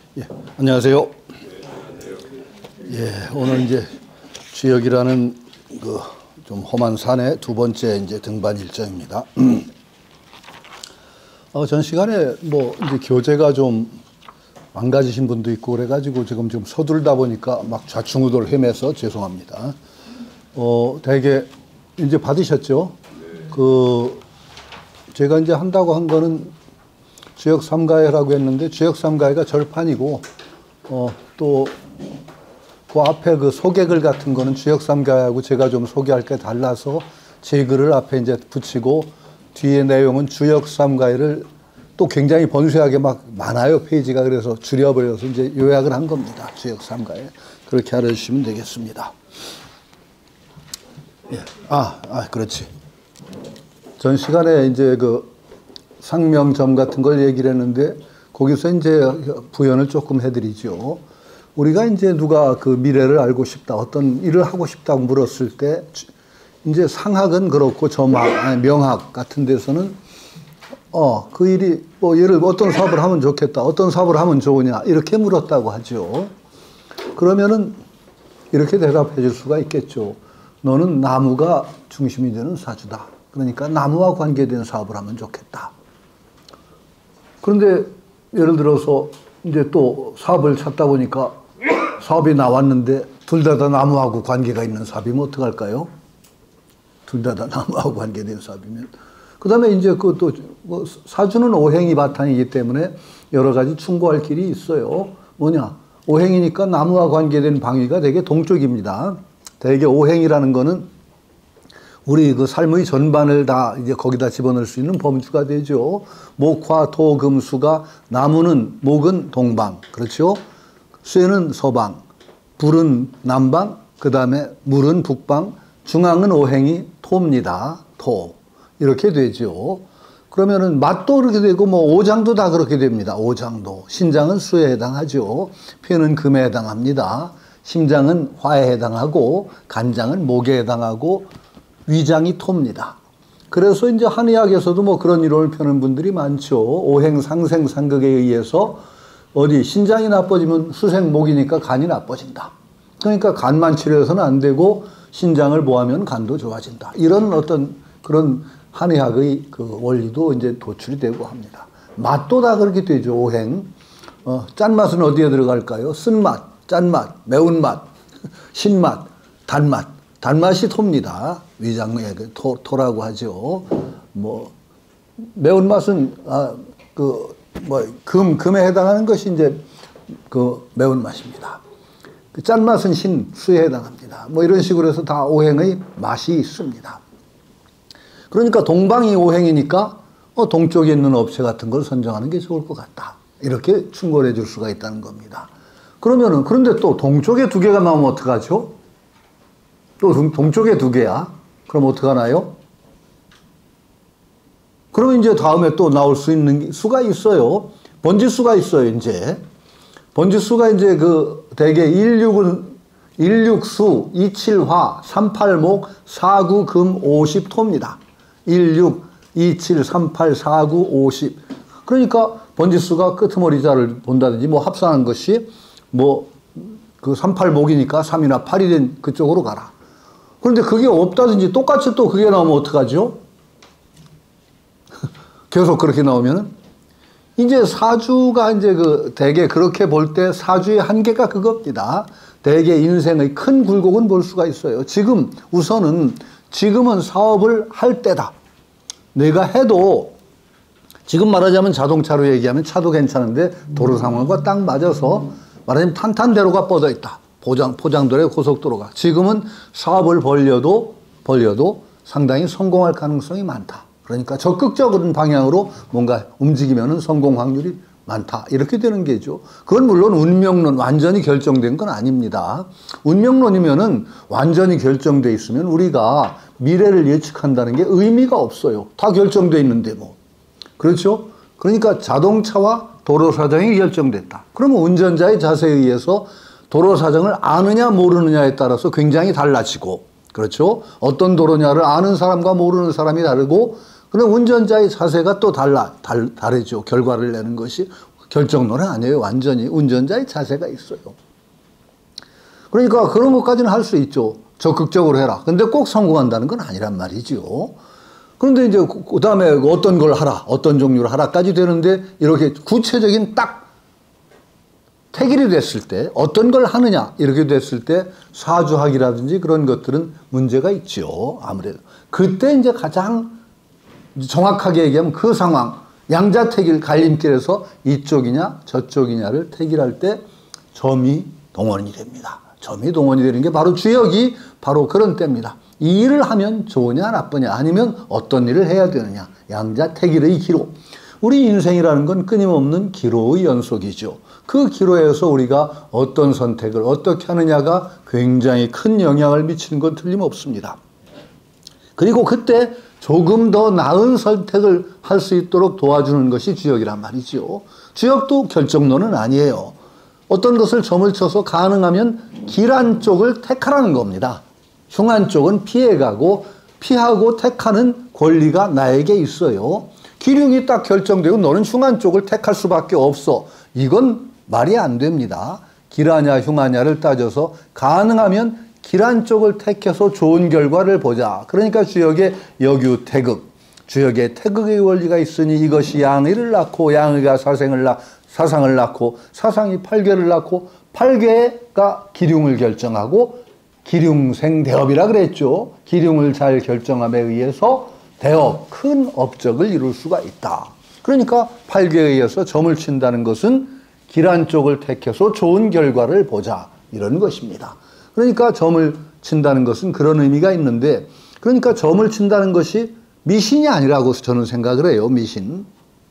예, 안녕하세요. 예, 오늘 이제 주역이라는 그 좀 험한 산의 두 번째 이제 등반 일정입니다. 전 시간에 뭐 이제 교재가 좀 망가지신 분도 있고 그래가지고 지금 좀 서둘다 보니까 막 좌충우돌 헤매서 죄송합니다. 대개 이제 받으셨죠? 제가 이제 한다고 한 거는 주역 삼가해라고 했는데 주역 삼가해가 절판이고 또 그 앞에 그 소개글 같은 거는 주역 삼가해하고 제가 좀 소개할 게 달라서 제 글을 앞에 이제 붙이고 뒤에 내용은 주역 삼가해를 또 굉장히 번수하게 막 많아요, 페이지가. 그래서 줄여버려서 이제 요약을 한 겁니다. 주역 삼가해. 그렇게 알아주시면 되겠습니다. 예. 그렇지. 전 시간에 이제 그 상명점 같은 걸 얘기를 했는데 거기서 이제 부연을 조금 해드리죠. 우리가 이제 누가 그 미래를 알고 싶다, 어떤 일을 하고 싶다고 물었을 때 이제 상학은 그렇고 명학 같은 데서는 그 일이 뭐 예를 들어 어떤 사업을 하면 좋겠다, 어떤 사업을 하면 좋으냐 이렇게 물었다고 하죠. 그러면은 이렇게 대답해 줄 수가 있겠죠. 너는 나무가 중심이 되는 사주다. 그러니까 나무와 관계된 사업을 하면 좋겠다. 그런데 예를 들어서 이제 또 사업을 찾다 보니까 사업이 나왔는데 둘 다 나무하고 관계가 있는 사업이면 어떡할까요? 둘 다 나무하고 관계된 사업이면. 그 다음에 이제 뭐 사주는 오행이 바탕이기 때문에 여러 가지 충고할 길이 있어요. 뭐냐? 오행이니까 나무와 관계된 방위가 되게 동쪽입니다. 되게 오행이라는 거는 우리 그 삶의 전반을 다 이제 거기다 집어넣을 수 있는 범주가 되죠. 목화, 토, 금, 수가, 나무는, 목은 동방. 그렇죠? 쇠는 서방, 불은 남방, 그 다음에 물은 북방, 중앙은 오행이 토입니다. 토. 이렇게 되죠. 그러면은 맛도 그렇게 되고 뭐 오장도 다 그렇게 됩니다. 오장도. 신장은 수에 해당하죠. 폐는 금에 해당합니다. 심장은 화에 해당하고 간장은 목에 해당하고 위장이 토입니다. 그래서 이제 한의학에서도 뭐 그런 이론을 펴는 분들이 많죠. 오행 상생 상극에 의해서 신장이 나빠지면 수생목이니까 간이 나빠진다. 그러니까 간만 치료해서는 안 되고 신장을 보하면 간도 좋아진다. 이런 어떤 그런 한의학의 그 원리도 이제 도출이 되고 합니다. 맛도 다 그렇게 되죠. 오행. 짠맛은 어디에 들어갈까요? 쓴맛, 짠맛, 매운맛, 신맛, 단맛. 단맛이 토입니다. 위장의 토라고 하죠. 뭐 매운맛은 금에 해당하는 것이 이제 그 매운맛입니다. 그 짠맛은 수에 해당합니다. 뭐 이런 식으로 해서 다 오행의 맛이 있습니다. 그러니까 동방이 오행이니까 동쪽에 있는 업체 같은 걸 선정하는 게 좋을 것 같다. 이렇게 충고를 해줄 수가 있다는 겁니다. 그런데 또 동쪽에 두 개가 나오면 어떡하죠? 또 동쪽에 두 개야? 그럼 어떡하나요? 그러면 이제 다음에 또 나올 수 있는 수가 있어요. 번지수가 있어요, 이제. 번지수가 이제 대개 16수, 27화, 38목, 49금, 50토입니다. 16, 27, 38, 49, 50. 그러니까 번지수가 끄트머리자를 본다든지 뭐 합산한 것이 뭐 38목이니까 3이나 8이 된 그쪽으로 가라. 그런데 그게 없다든지 똑같이 또 그게 나오면 어떡하죠? 계속 그렇게 나오면은 이제 사주가 이제 대개 그렇게 볼 때 사주의 한계가 그겁니다. 대개 인생의 큰 굴곡은 볼 수가 있어요. 지금은 사업을 할 때다. 내가 해도 지금 말하자면 자동차로 얘기하면 차도 괜찮은데 도로 상황과 딱 맞아서 말하자면 탄탄대로가 뻗어 있다. 포장도로에 고속도로가. 지금은 사업을 벌려도 상당히 성공할 가능성이 많다. 그러니까 적극적인 방향으로 뭔가 움직이면은 성공 확률이 많다. 이렇게 되는 게죠. 그건 물론 운명론, 완전히 결정된 건 아닙니다. 운명론이면은 완전히 결정돼 있으면 우리가 미래를 예측한다는 게 의미가 없어요. 다 결정돼 있는데 뭐. 그렇죠? 그러니까 자동차와 도로 사정이 결정됐다. 그러면 운전자의 자세에 의해서 도로 사정을 아느냐 모르느냐에 따라서 굉장히 달라지고, 그렇죠? 어떤 도로냐를 아는 사람과 모르는 사람이 다르고, 그럼 운전자의 자세가 또 다르죠. 결과를 내는 것이. 결정론은 아니에요. 완전히 운전자의 자세가 있어요. 그러니까 그런 것까지는 할 수 있죠. 적극적으로 해라. 근데 꼭 성공한다는 건 아니란 말이죠. 그런데 이제 그 다음에 어떤 걸 하라, 어떤 종류를 하라까지 되는데 이렇게 구체적인 딱 택일이 됐을 때 어떤 걸 하느냐 이렇게 됐을 때 사주학이라든지 그런 것들은 문제가 있죠. 아무래도. 그때 이제 가장 정확하게 얘기하면 그 상황, 양자택일 갈림길에서 이쪽이냐 저쪽이냐를 택일할 때 점이 동원이 됩니다. 점이 동원이 되는 게 바로 주역이 바로 그런 때입니다. 이 일을 하면 좋으냐 나쁘냐 아니면 어떤 일을 해야 되느냐. 양자택일의 기로. 우리 인생이라는 건 끊임없는 기로의 연속이죠. 그 기로에서 우리가 어떤 선택을 어떻게 하느냐가 굉장히 큰 영향을 미치는 건 틀림없습니다. 그리고 그때 조금 더 나은 선택을 할 수 있도록 도와주는 것이 주역이란 말이죠. 주역도 결정론은 아니에요. 어떤 것을 점을 쳐서 가능하면 길한 쪽을 택하라는 겁니다. 흉한 쪽은 피해가고 피하고 택하는 권리가 나에게 있어요. 기륭이 딱 결정되고 너는 흉한 쪽을 택할 수밖에 없어. 이건 말이 안 됩니다. 길하냐 흉하냐를 따져서 가능하면 길한 쪽을 택해서 좋은 결과를 보자. 그러니까 주역의 역유태극, 주역의 태극의 원리가 있으니 이것이 양의를 낳고 양의가 사상을 낳고 사상이 팔괘를 낳고 팔괘가 기륭을 결정하고 기륭생대업이라 그랬죠. 기륭을 잘 결정함에 의해서 대업, 큰 업적을 이룰 수가 있다. 그러니까 팔괘에 의해서 점을 친다는 것은 길한 쪽을 택해서 좋은 결과를 보자 이런 것입니다. 그러니까 점을 친다는 것은 그런 의미가 있는데 그러니까 점을 친다는 것이 미신이 아니라고 저는 생각을 해요. 미신.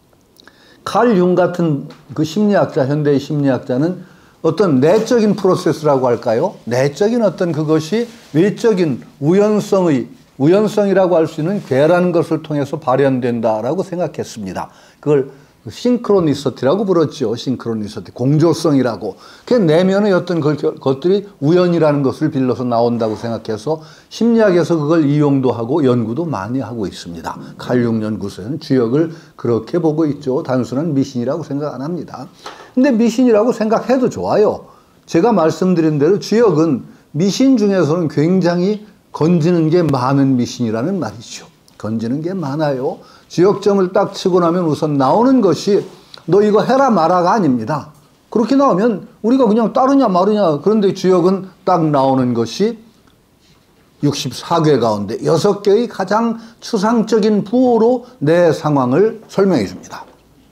칼 융 같은 그 심리학자, 현대의 심리학자는 어떤 내적인 프로세스라고 할까요? 내적인 어떤 그것이 외적인 우연성이라고 할 수 있는 괴라는 것을 통해서 발현된다라고 생각했습니다. 그걸 싱크로니서티라고 불렀죠. 싱크로니서티. 공조성이라고. 그 내면의 어떤 것들이 우연이라는 것을 빌려서 나온다고 생각해서 심리학에서 그걸 이용도 하고 연구도 많이 하고 있습니다. 칼 융 연구소는 주역을 그렇게 보고 있죠. 단순한 미신이라고 생각 안 합니다. 근데 미신이라고 생각해도 좋아요. 제가 말씀드린 대로 주역은 미신 중에서는 굉장히 건지는 게 많은 미신이라는 말이죠. 건지는 게 많아요. 주역점을 딱 치고 나면 우선 나오는 것이 너 이거 해라 마라가 아닙니다. 그렇게 나오면 우리가 그냥 따르냐 마르냐. 그런데 주역은 딱 나오는 것이 64개 가운데 6개의 가장 추상적인 부호로 내 상황을 설명해 줍니다.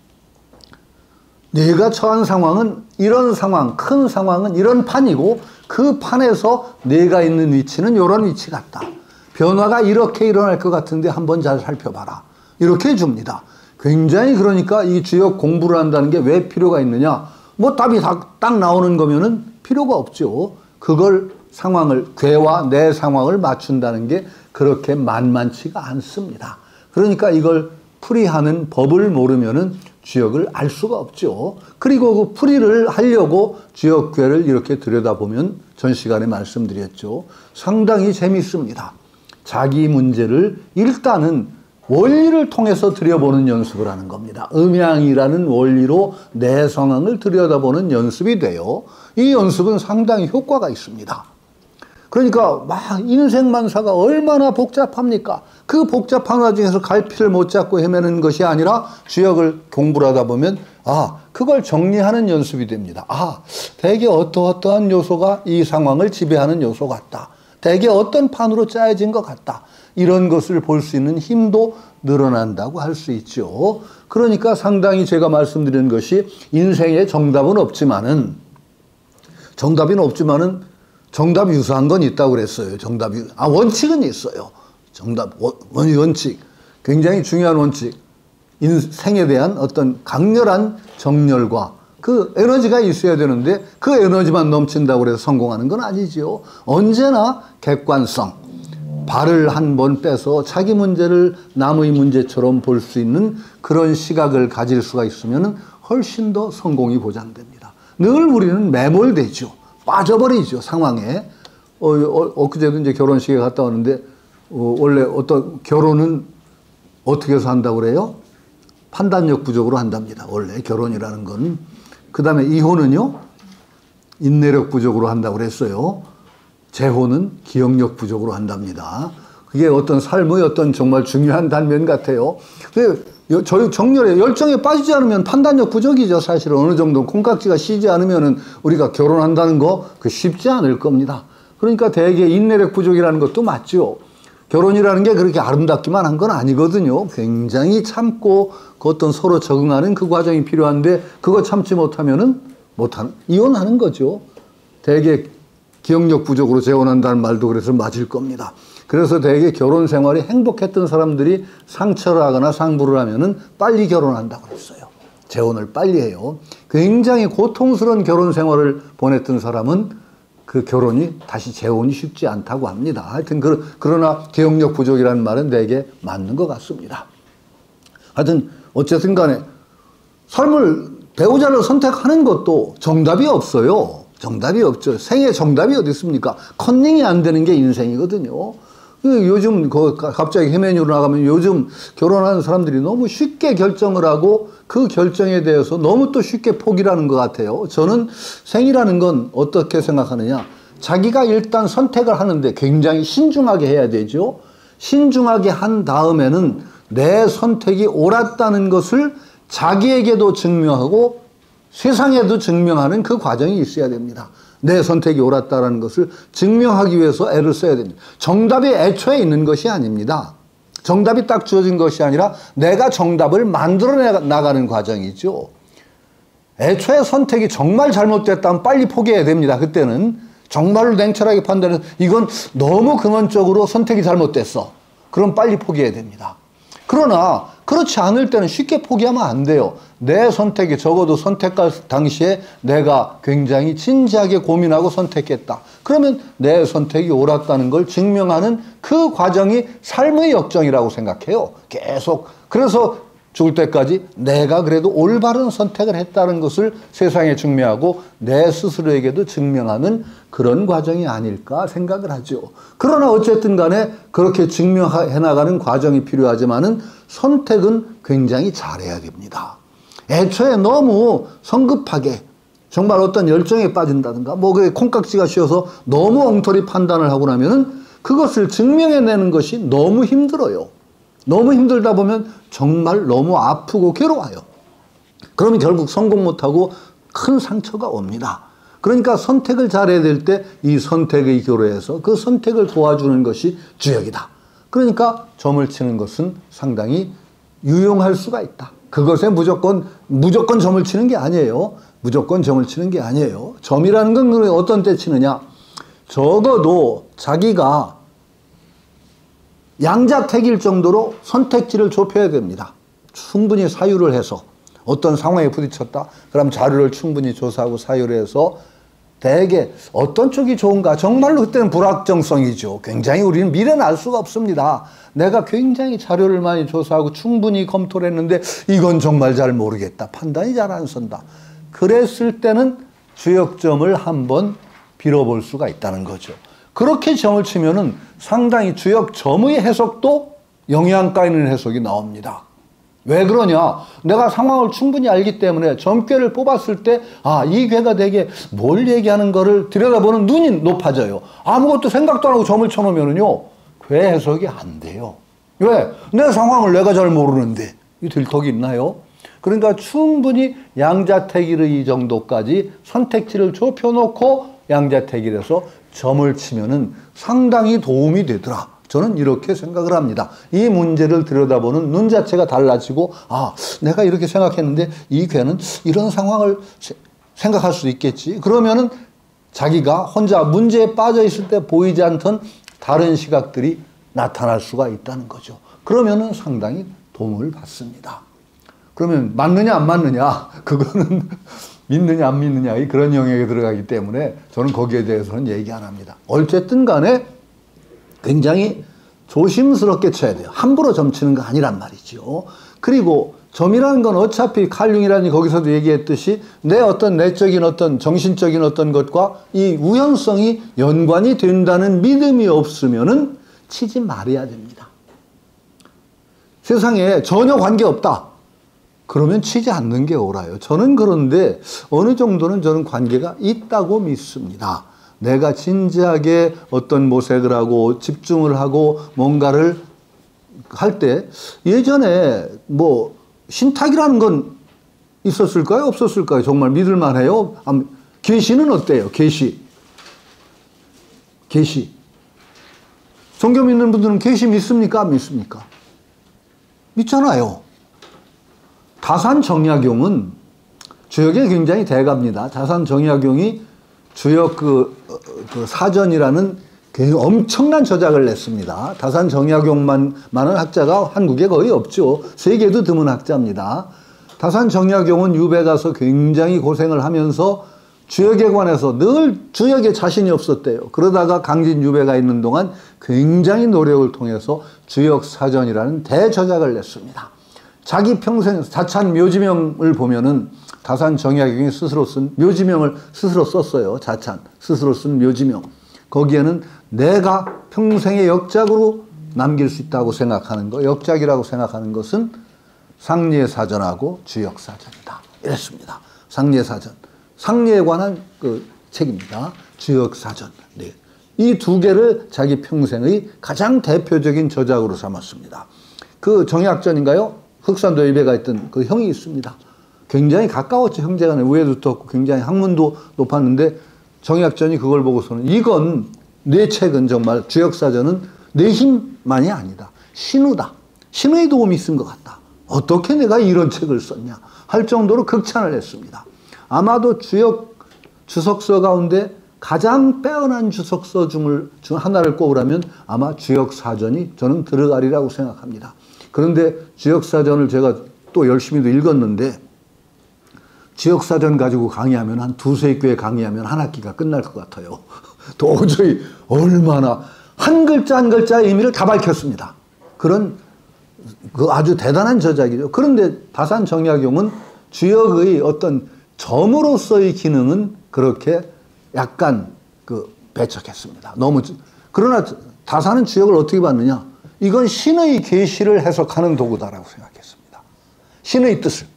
내가 처한 상황은 이런 상황, 큰 상황은 이런 판이고 그 판에서 내가 있는 위치는 이런 위치 같다. 변화가 이렇게 일어날 것 같은데 한번 잘 살펴봐라. 이렇게 해줍니다. 굉장히 그러니까 이 주역 공부를 한다는 게 왜 필요가 있느냐. 뭐 답이 딱 나오는 거면은 필요가 없죠. 그걸 상황을, 괴와 내 상황을 맞춘다는 게 그렇게 만만치가 않습니다. 그러니까 이걸 풀이하는 법을 모르면은 주역을 알 수가 없죠. 그리고 그 풀이를 하려고 주역괴를 이렇게 들여다보면 전 시간에 말씀드렸죠. 상당히 재밌습니다. 자기 문제를 일단은 원리를 통해서 들여보는 연습을 하는 겁니다. 음양이라는 원리로 내 상황을 들여다보는 연습이 돼요. 이 연습은 상당히 효과가 있습니다. 그러니까 막 인생만사가 얼마나 복잡합니까? 그 복잡한 와중에서 갈피를 못 잡고 헤매는 것이 아니라 주역을 공부를 하다 보면 그걸 정리하는 연습이 됩니다. 대개 어떠한 요소가 이 상황을 지배하는 요소 같다. 대개 어떤 판으로 짜여진 것 같다. 이런 것을 볼 수 있는 힘도 늘어난다고 할 수 있죠. 그러니까 상당히 제가 말씀드리는 것이 인생에 정답은 없지만은 정답이 유사한 건 있다고 그랬어요. 원칙은 있어요. 원칙. 굉장히 중요한 원칙. 인생에 대한 어떤 강렬한 정열과 그 에너지가 있어야 되는데 그 에너지만 넘친다고 해서 성공하는 건 아니지요. 언제나 객관성. 발을 한 번 빼서 자기 문제를 남의 문제처럼 볼 수 있는 그런 시각을 가질 수가 있으면 훨씬 더 성공이 보장됩니다. 늘 우리는 매몰되죠. 빠져버리죠, 상황에. 엊그제도 이제 결혼식에 갔다 왔는데, 원래 어떤 결혼은 어떻게 해서 한다고 그래요? 판단력 부족으로 한답니다. 원래 결혼이라는 건. 그 다음에 이혼은요, 인내력 부족으로 한다고 그랬어요. 재혼은 기억력 부족으로 한답니다. 그게 어떤 삶의 어떤 정말 중요한 단면 같아요. 저희 정열에 열정에 빠지지 않으면 판단력 부족이죠. 사실은 어느 정도 콩깍지가 쉬지 않으면은 우리가 결혼한다는 거 그 쉽지 않을 겁니다. 그러니까 대개 인내력 부족이라는 것도 맞죠. 결혼이라는 게 그렇게 아름답기만 한 건 아니거든요. 굉장히 참고 그 어떤 서로 적응하는 그 과정이 필요한데 그거 참지 못하면은 이혼하는 거죠. 대개 기억력 부족으로 재혼한다는 말도 그래서 맞을 겁니다. 그래서 대개 결혼 생활이 행복했던 사람들이 상처를 하거나 상부를 하면은 빨리 결혼한다고 그랬어요. 재혼을 빨리 해요. 굉장히 고통스러운 결혼 생활을 보냈던 사람은 그 결혼이 다시 재혼이 쉽지 않다고 합니다. 하여튼 그러나 기억력 부족이라는 말은 대개 맞는 것 같습니다. 하여튼 어쨌든 간에 삶을 배우자를 선택하는 것도 정답이 없어요. 정답이 없죠. 생에 정답이 어디 있습니까? 컨닝이 안 되는 게 인생이거든요. 요즘 갑자기 해메뉴로 나가면 요즘 결혼하는 사람들이 너무 쉽게 결정을 하고 그 결정에 대해서 너무 또 쉽게 포기하는 것 같아요. 저는 생이라는 건 어떻게 생각하느냐. 자기가 일단 선택을 하는데 굉장히 신중하게 해야 되죠. 신중하게 한 다음에는 내 선택이 옳았다는 것을 자기에게도 증명하고 세상에도 증명하는 그 과정이 있어야 됩니다. 내 선택이 옳았다는 것을 증명하기 위해서 애를 써야 됩니다. 정답이 애초에 있는 것이 아닙니다. 정답이 딱 주어진 것이 아니라 내가 정답을 만들어 나가는 과정이죠. 애초에 선택이 정말 잘못됐다면 빨리 포기해야 됩니다. 그때는 정말로 냉철하게 판단해서 이건 너무 근원적으로 선택이 잘못됐어. 그럼 빨리 포기해야 됩니다. 그러나 그렇지 않을 때는 쉽게 포기하면 안 돼요. 내 선택이 적어도 선택할 당시에 내가 굉장히 진지하게 고민하고 선택했다. 그러면 내 선택이 옳았다는 걸 증명하는 그 과정이 삶의 역정이라고 생각해요. 계속. 그래서 죽을 때까지 내가 그래도 올바른 선택을 했다는 것을 세상에 증명하고 내 스스로에게도 증명하는 그런 과정이 아닐까 생각을 하죠. 그러나 어쨌든 간에 그렇게 증명해 나가는 과정이 필요하지만은 선택은 굉장히 잘해야 됩니다. 애초에 너무 성급하게 정말 어떤 열정에 빠진다든가 뭐 그 콩깍지가 씌어서 너무 엉터리 판단을 하고 나면은 그것을 증명해내는 것이 너무 힘들어요. 너무 힘들다 보면 정말 너무 아프고 괴로워요. 그러면 결국 성공 못하고 큰 상처가 옵니다. 그러니까 선택을 잘해야 될 때 이 선택의 교로에서 그 선택을 도와주는 것이 주역이다. 그러니까 점을 치는 것은 상당히 유용할 수가 있다. 그것에 무조건 점을 치는 게 아니에요. 무조건 점을 치는 게 아니에요. 점이라는 건 어떤 때 치느냐. 적어도 자기가 양자택일 정도로 선택지를 좁혀야 됩니다. 충분히 사유를 해서 어떤 상황에 부딪혔다. 그럼 자료를 충분히 조사하고 사유를 해서 대개 어떤 쪽이 좋은가. 정말로 그때는 불확정성이죠. 굉장히 우리는 미래는 알 수가 없습니다. 내가 굉장히 자료를 많이 조사하고 충분히 검토를 했는데 이건 정말 잘 모르겠다. 판단이 잘 안 선다. 그랬을 때는 주역점을 한번 빌어볼 수가 있다는 거죠. 그렇게 점을 치면은 상당히 주역점의 해석도 영향가 있는 해석이 나옵니다. 왜 그러냐? 내가 상황을 충분히 알기 때문에 점괘를 뽑았을 때 이 괴가 되게 뭘 얘기하는 거를 들여다보는 눈이 높아져요. 아무것도 생각도 안 하고 점을 쳐놓으면요 괴 해석이 안 돼요. 왜? 내 상황을 내가 잘 모르는데 이 들턱이 있나요? 그러니까 충분히 양자택일의 이 정도까지 선택지를 좁혀놓고 양자택일에서 점을 치면은 상당히 도움이 되더라. 저는 이렇게 생각을 합니다. 이 문제를 들여다보는 눈 자체가 달라지고 내가 이렇게 생각했는데 이 괴는 이런 상황을 생각할 수 있겠지. 그러면은 자기가 혼자 문제에 빠져 있을 때 보이지 않던 다른 시각들이 나타날 수가 있다는 거죠. 그러면은 상당히 도움을 받습니다. 그러면 맞느냐 안 맞느냐 그거는 믿느냐 안 믿느냐 그런 영역에 들어가기 때문에 저는 거기에 대해서는 얘기 안 합니다. 어쨌든 간에 굉장히 조심스럽게 쳐야 돼요. 함부로 점 치는 거 아니란 말이죠. 그리고 점이라는 건 어차피 칼융이라니 거기서도 얘기했듯이 내 어떤 내적인 어떤 정신적인 어떤 것과 이 우연성이 연관이 된다는 믿음이 없으면은 치지 말아야 됩니다. 세상에 전혀 관계없다. 그러면 치지 않는 게 옳아요. 저는 그런데 어느 정도는 저는 관계가 있다고 믿습니다. 내가 진지하게 어떤 모색을 하고 집중을 하고 뭔가를 할 때 예전에 뭐 신탁이라는 건 있었을까요? 없었을까요? 정말 믿을만 해요? 계시는 어때요? 계시. 종교 믿는 분들은 계시 믿습니까? 안 믿습니까? 믿잖아요. 다산정약용은 주역에 굉장히 대가입니다. 다산정약용이 주역 그 사전이라는 엄청난 저작을 냈습니다. 다산정약용만은 학자가 한국에 거의 없죠. 세계도 드문 학자입니다. 다산정약용은 유배 가서 굉장히 고생을 하면서 주역에 관해서 늘 주역에 자신이 없었대요. 그러다가 강진 유배가 있는 동안 굉장히 노력을 통해서 주역사전이라는 대저작을 냈습니다. 자기 평생 자찬 묘지명을 보면은 다산정약용이 스스로 쓴 묘지명을 스스로 썼어요. 자찬 스스로 쓴 묘지명. 거기에는 내가 평생의 역작으로 남길 수 있다고 생각하는 거, 역작이라고 생각하는 것은 상례사전하고 주역사전이다. 이랬습니다. 상례사전. 상례에 관한 그 책입니다. 주역사전. 네. 이 두 개를 자기 평생의 가장 대표적인 저작으로 삼았습니다. 그 정약전인가요? 흑산도에 예배가 있던 그 형이 있습니다. 굉장히 가까웠죠. 형제간에 우애도 두텁고 굉장히 학문도 높았는데 정약전이 그걸 보고서는 이건 내 책은 정말 주역사전은 내 힘만이 아니다. 신우다. 신우의 도움이 쓴 것 같다. 어떻게 내가 이런 책을 썼냐 할 정도로 극찬을 했습니다. 아마도 주석서 가운데 가장 빼어난 주석서 중 하나를 꼽으라면 아마 주역사전이 저는 들어가리라고 생각합니다. 그런데 주역사전을 제가 또 열심히도 읽었는데 주역사전 가지고 강의하면 한 두세 개 강의하면 한 학기가 끝날 것 같아요. 도저히 얼마나 한 글자 한 글자의 의미를 다 밝혔습니다. 그런 그 아주 대단한 저작이죠. 그런데 다산정약용은 주역의 어떤 점으로서의 기능은 그렇게 약간 배척했습니다. 너무 그러나 다산은 주역을 어떻게 봤느냐? 이건 신의 계시를 해석하는 도구다라고 생각했습니다. 신의 뜻을.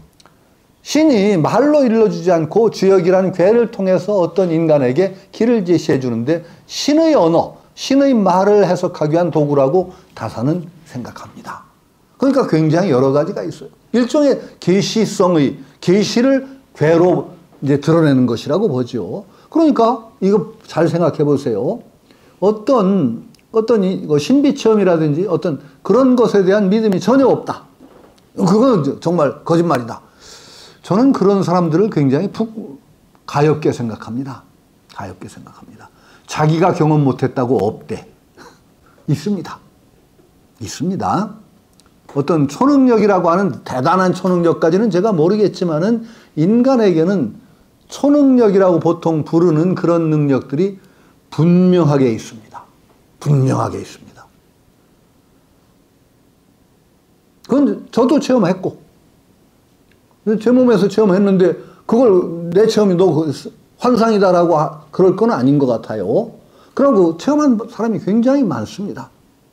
신이 말로 일러주지 않고 주역이라는 괴를 통해서 어떤 인간에게 길을 제시해 주는데 신의 언어, 신의 말을 해석하기 위한 도구라고 다산은 생각합니다. 그러니까 굉장히 여러 가지가 있어요. 일종의 계시성의 계시를 괴로 이제 드러내는 것이라고 보죠. 그러니까 이거 잘 생각해 보세요. 어떤 신비 체험이라든지 어떤 그런 것에 대한 믿음이 전혀 없다. 그건 정말 거짓말이다. 저는 그런 사람들을 굉장히 가엽게 생각합니다. 가엽게 생각합니다. 자기가 경험 못했다고 없대. 있습니다. 있습니다. 어떤 초능력이라고 하는 대단한 초능력까지는 제가 모르겠지만은 인간에게는 초능력이라고 보통 부르는 그런 능력들이 분명하게 있습니다. 분명하게 있습니다. 그건 저도 체험했고 제 몸에서 체험했는데 그걸 내 체험이 너 환상이다라고 그럴 건 아닌 것 같아요. 그러고 체험한 사람이 굉장히 많습니다.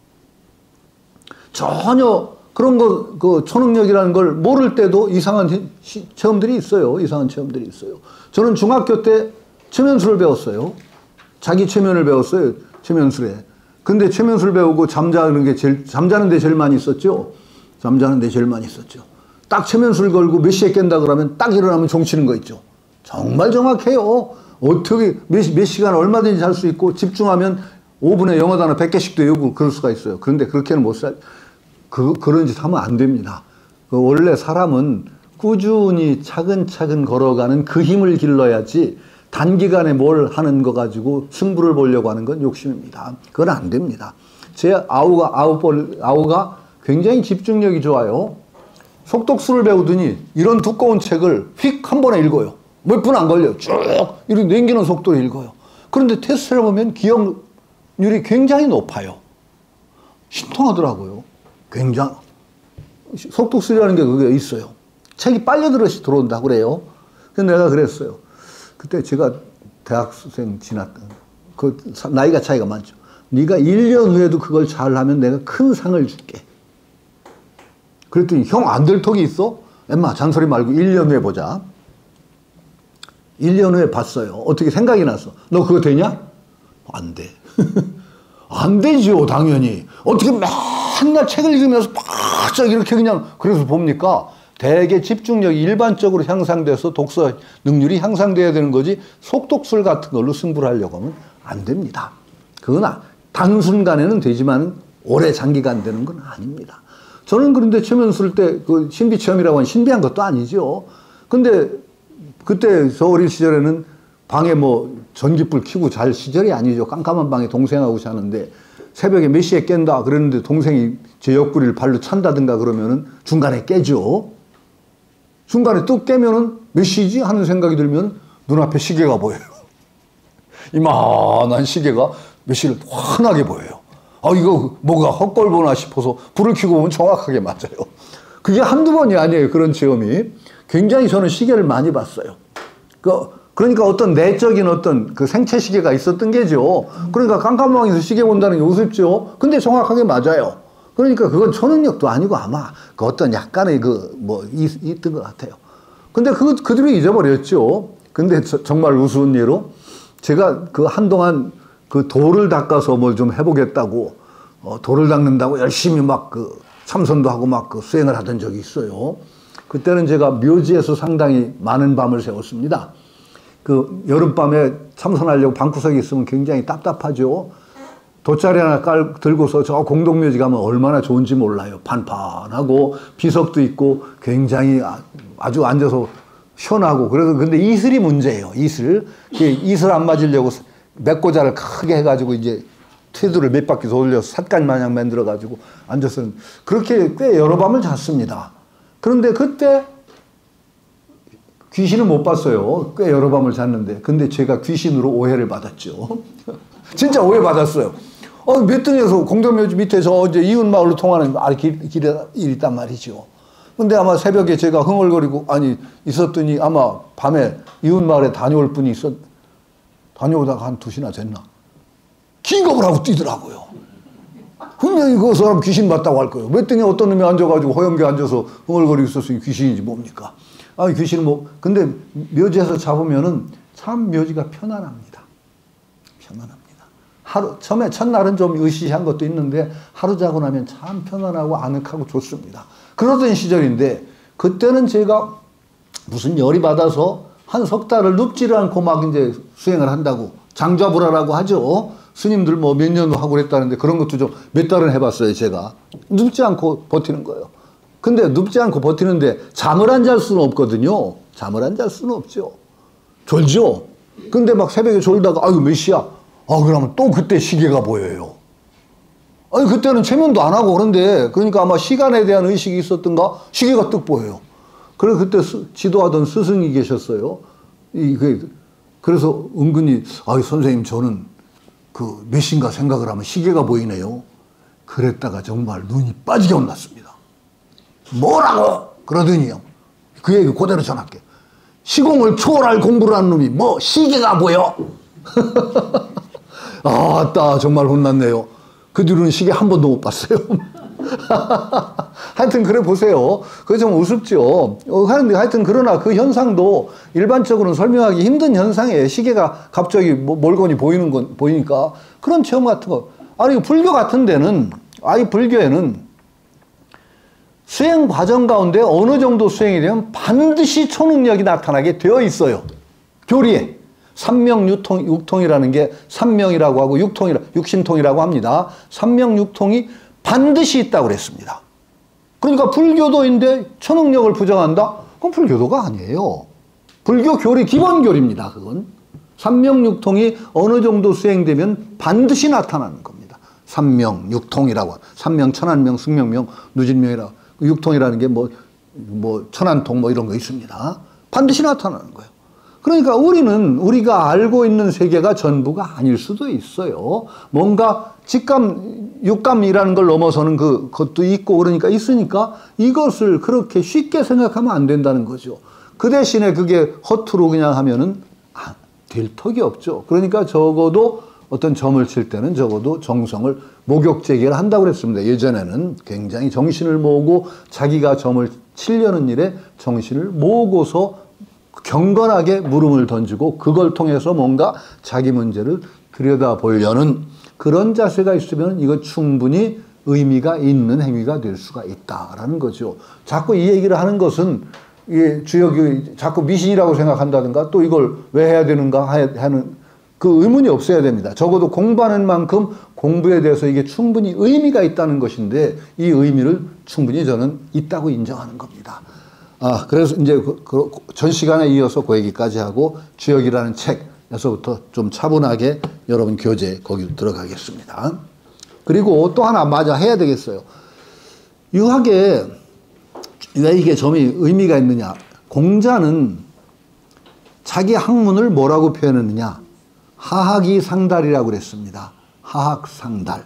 전혀 그런 그 초능력이라는 걸 모를 때도 이상한 체험들이 있어요. 이상한 체험들이 있어요. 저는 중학교 때 최면술을 배웠어요. 자기 최면을 배웠어요. 최면술에. 근데 최면술 배우고 잠자는 데 제일 많이 있었죠. 잠자는 데 제일 많이 있었죠. 딱 최면술 걸고 몇 시에 깬다 그러면 딱 일어나면 종치는 거 있죠. 정말 정확해요. 어떻게 몇 시간 얼마든지 잘 수 있고 집중하면 5분에 영어 단어 100개씩도 외우고 그럴 수가 있어요. 그런데 그렇게는 못 그런 짓 하면 안 됩니다. 원래 사람은 꾸준히 차근차근 걸어가는 그 힘을 길러야지 단기간에 뭘 하는 거 가지고 승부를 보려고 하는 건 욕심입니다. 그건 안 됩니다. 제 아우가 굉장히 집중력이 좋아요. 속독수를 배우더니 이런 두꺼운 책을 휙 한 번에 읽어요. 몇 분 안 걸려요. 쭉 이렇게 넘기는 속도로 읽어요. 그런데 테스트를 보면 기억률이 굉장히 높아요. 신통하더라고요. 굉장히. 속독술이라는 게 그게 있어요. 책이 빨려들어서 들어온다고 그래요. 그래서 내가 그랬어요. 그때 제가 대학생 지났던, 나이가 차이가 많죠. 네가 1년 후에도 그걸 잘하면 내가 큰 상을 줄게. 그랬더니 형 안 될 턱이 있어? 엠마 잔소리 말고 1년 후에 보자. 1년 후에 봤어요. 어떻게 생각이 났어. 너 그거 되냐? 안 돼. 안 되죠, 당연히. 어떻게 맨날 책을 읽으면서 바짝 이렇게 그냥, 그래서 봅니까? 대개 집중력이 일반적으로 향상돼서 독서 능률이 향상돼야 되는 거지, 속독술 같은 걸로 승부를 하려고 하면 안 됩니다. 그건 단순간에는 되지만 오래 장기간 되는 건 아닙니다. 저는 그런데 체면 쓸 때 그 신비 체험이라고 하는 신비한 것도 아니죠. 근데 그때 저 어린 시절에는 방에 뭐 전기불 켜고 잘 시절이 아니죠. 깜깜한 방에 동생하고 자는데 새벽에 몇 시에 깬다 그랬는데 동생이 제 옆구리를 발로 찬다든가 그러면은 중간에 깨죠. 중간에 또 깨면은 몇 시지 하는 생각이 들면 눈앞에 시계가 보여요. 이만한 시계가 몇 시를 환하게 보여요. 아, 이거 뭐가 헛걸 보나 싶어서 불을 켜고 보면 정확하게 맞아요. 그게 한두 번이 아니에요. 그런 체험이. 굉장히 저는 시계를 많이 봤어요. 그러니까 어떤 내적인 어떤 그 생체 시계가 있었던 게죠. 그러니까 깜깜한 방에서 시계 본다는 게 우습죠. 근데 정확하게 맞아요. 그러니까 그건 초능력도 아니고 아마 그 어떤 약간의 있던 것 같아요. 근데 그 뒤로 잊어버렸죠. 근데 정말 우스운 예로 제가 그 한동안 그 돌을 닦아서 뭘 좀 해보겠다고 돌을 닦는다고 열심히 막 그 참선도 하고 막 그 수행을 하던 적이 있어요. 그때는 제가 묘지에서 상당히 많은 밤을 새웠습니다. 그 여름밤에 참선하려고 방구석에 있으면 굉장히 답답하죠. 돗자리 하나 들고서 저 공동묘지 가면 얼마나 좋은지 몰라요. 판판하고 비석도 있고 굉장히 아주 앉아서 시원하고. 그래서 근데 이슬이 문제예요. 이슬 안 맞으려고 맥고자를 크게 해가지고 이제 테두를 몇 바퀴 돌려서 삿간 마냥 만들어가지고 앉아서 그렇게 꽤 여러 밤을 잤습니다. 그런데 그때 귀신은 못 봤어요. 꽤 여러 밤을 잤는데. 근데 제가 귀신으로 오해를 받았죠. 진짜 오해받았어요. 몇 등에서 공동묘지 밑에서 이제 이웃마을로 통하는 길이 있단 말이죠. 근데 아마 새벽에 제가 흥얼거리고 있었더니 아마 밤에 이웃마을에 다녀올 분이 다녀오다가 한 2시나 됐나? 기겁을 하고 뛰더라고요. 분명히 그 사람 귀신 봤다고 할 거예요. 몇 등에 어떤 놈이 앉아가지고 허영게 앉아서 흥얼거리고 있었으니 귀신이지 뭡니까? 귀신은 근데 묘지에서 잡으면은 참 묘지가 편안합니다. 편안합니다. 처음에 첫날은 좀 으시시한 것도 있는데 하루 자고 나면 참 편안하고 아늑하고 좋습니다. 그러던 시절인데 그때는 제가 무슨 열이 받아서 한 석 달을 눕지를 않고 막 이제 수행을 한다고 장좌불화라고 하죠. 스님들 뭐 몇 년도 하고 그랬다는데 그런 것도 좀 몇 달은 해봤어요. 제가 눕지 않고 버티는 거예요. 근데 눕지 않고 버티는데 잠을 안 잘 수는 없거든요. 잠을 안 잘 수는 없죠. 졸죠. 근데 막 새벽에 졸다가 몇 시야? 그러면 또 그때 시계가 보여요. 그때는 최면도 안 하고 그러니까 아마 시간에 대한 의식이 있었던가 시계가 뚝 보여요. 그래서 그때 지도하던 스승이 계셨어요. 그래서 은근히 선생님 저는 그 몇 시인가 생각을 하면 시계가 보이네요. 그랬다가 정말 눈이 빠지게 혼났습니다. 뭐라고? 그러더니요. 그 얘기 그대로 전할게. 시공을 초월할 공부를 하는 놈이 시계가 보여? 아따 정말 혼났네요. 그 뒤로는 시계 한 번도 못 봤어요. 하여튼 그래 보세요. 그게 좀 우습죠. 하여튼 그러나 그 현상도 일반적으로는 설명하기 힘든 현상이에요. 시계가 갑자기 멀거니 보이니까 그런 체험 같은 거. 불교 같은 데는 불교에는 수행 과정 가운데 어느 정도 수행이 되면 반드시 초능력이 나타나게 되어 있어요. 교리에. 삼명육통이라는 게 삼명이라고 하고 육신통이라고 합니다. 삼명육통이 반드시 있다고 그랬습니다. 그러니까 불교도인데 초능력을 부정한다? 그건 불교도가 아니에요. 불교 교리, 기본 교리입니다. 그건. 삼명육통이 어느 정도 수행되면 반드시 나타나는 겁니다. 삼명육통이라고. 삼명, 천안명, 승명명, 누진명이라고. 육통이라는 게 천안통 이런 거 있습니다. 반드시 나타나는 거예요. 그러니까 우리가 알고 있는 세계가 전부가 아닐 수도 있어요. 뭔가 직감, 육감이라는 걸 넘어서는 그것도 있고 그러니까 있으니까 이것을 그렇게 쉽게 생각하면 안 된다는 거죠. 그 대신에 그게 허투루 그냥 하면은 될 턱이 없죠. 그러니까 적어도 어떤 점을 칠 때는 적어도 정성을 목욕제기를 한다고 그랬습니다. 예전에는 굉장히 정신을 모으고 자기가 점을 치려는 일에 정신을 모으고서 경건하게 물음을 던지고 그걸 통해서 뭔가 자기 문제를 들여다보려는 그런 자세가 있으면 이거 충분히 의미가 있는 행위가 될 수가 있다라는 거죠. 자꾸 이 얘기를 하는 것은 이게 주역이 자꾸 미신이라고 생각한다든가 또 이걸 왜 해야 되는가 하는 그 의문이 없어야 됩니다. 적어도 공부하는 만큼 공부에 대해서 이게 충분히 의미가 있다는 것인데 이 의미를 충분히 저는 있다고 인정하는 겁니다. 그래서 이제 전 시간에 이어서 그 얘기까지 하고 주역이라는 책에서부터 좀 차분하게 여러분 교재 거기로 들어가겠습니다. 그리고 또 하나 맞아 해야 되겠어요. 유학에 왜 이게 점이 의미가 있느냐. 공자는 자기 학문을 뭐라고 표현했느냐. 하학이 상달이라고 그랬습니다. 하학상달.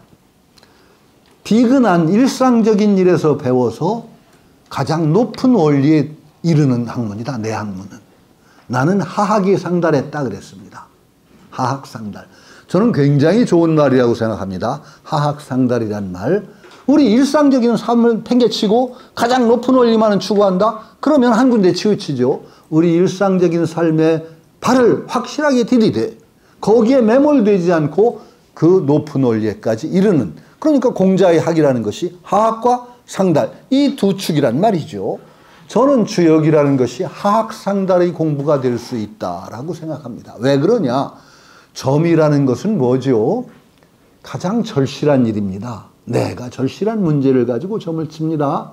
비근한 일상적인 일에서 배워서 가장 높은 원리에 이르는 학문이다. 내 학문은. 나는 하학이 상달했다 그랬습니다. 하학상달. 저는 굉장히 좋은 말이라고 생각합니다. 하학상달이란 말. 우리 일상적인 삶을 팽개치고 가장 높은 원리만을 추구한다? 그러면 한 군데 치우치죠. 우리 일상적인 삶에 발을 확실하게 디디되 거기에 매몰되지 않고 그 높은 원리에까지 이르는, 그러니까 공자의 학이라는 것이 하학과 상달, 이 두 축이란 말이죠. 저는 주역이라는 것이 하학상달의 공부가 될 수 있다라고 생각합니다. 왜 그러냐? 점이라는 것은 뭐죠? 가장 절실한 일입니다. 내가 절실한 문제를 가지고 점을 칩니다.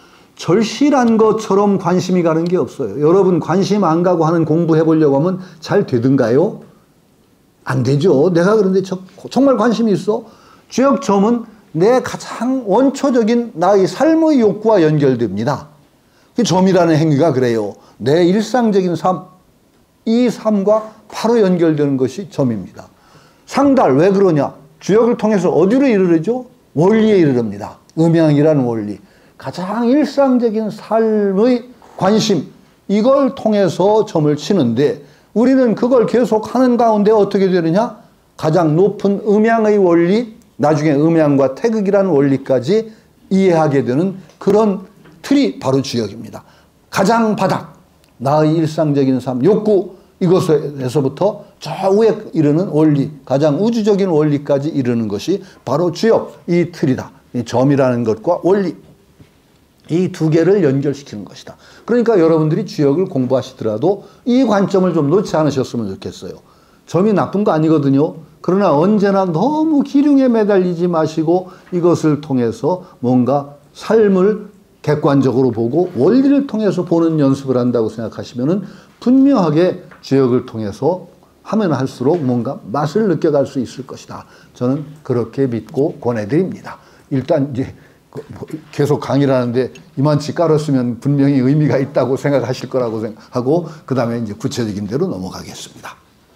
절실한 것처럼 관심이 가는 게 없어요. 여러분 관심 안 가고 하는 공부해 보려고 하면 잘 되든가요? 안 되죠. 내가 그런데 정말 관심이 있어. 주역점은 내 가장 원초적인 나의 삶의 욕구와 연결됩니다. 그 점이라는 행위가 그래요. 내 일상적인 삶, 이 삶과 바로 연결되는 것이 점입니다. 상달, 왜 그러냐? 주역을 통해서 어디로 이르르죠? 원리에 이르릅니다. 음양이라는 원리. 가장 일상적인 삶의 관심, 이걸 통해서 점을 치는데 우리는 그걸 계속 하는 가운데 어떻게 되느냐? 가장 높은 음양의 원리, 나중에 음양과 태극이라는 원리까지 이해하게 되는 그런 틀이 바로 주역입니다. 가장 바닥, 나의 일상적인 삶, 욕구, 이것에서부터 저 위에 이르는 원리, 가장 우주적인 원리까지 이르는 것이 바로 주역, 이 틀이다. 이 점이라는 것과 원리, 이 두 개를 연결시키는 것이다. 그러니까 여러분들이 주역을 공부하시더라도 이 관점을 좀 놓지 않으셨으면 좋겠어요. 점이 나쁜 거 아니거든요. 그러나 언제나 너무 기륭에 매달리지 마시고 이것을 통해서 뭔가 삶을 객관적으로 보고 원리를 통해서 보는 연습을 한다고 생각하시면은 분명하게 주역을 통해서 하면 할수록 뭔가 맛을 느껴갈 수 있을 것이다. 저는 그렇게 믿고 권해드립니다. 일단 이제 계속 강의를 하는데 이만치 깔았으면 분명히 의미가 있다고 생각하실 거라고 생각하고 그 다음에 이제 구체적인 대로 넘어가겠습니다.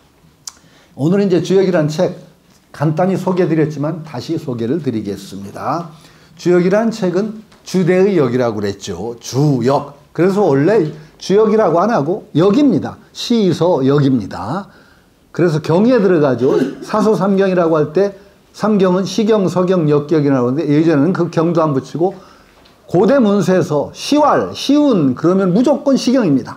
오늘은 이제 주역이라는 책 간단히 소개해드렸지만 다시 소개를 드리겠습니다. 주역이라는 책은 주대의 역이라고 그랬죠. 주역. 그래서 원래 주역이라고 안 하고 역입니다. 시서 역입니다. 그래서 경에 들어가죠. 사소삼경이라고 할 때 삼경은 시경, 서경, 역경이라고 하는데 예전에는 그 경도 안 붙이고 고대 문서에서 시왈, 시운 그러면 무조건 시경입니다.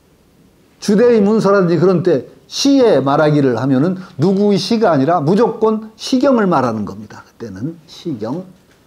주대의 문서라든지 그런 때 시에 말하기를 하면은 누구의 시가 아니라 무조건 시경을 말하는 겁니다. 그때는 시경.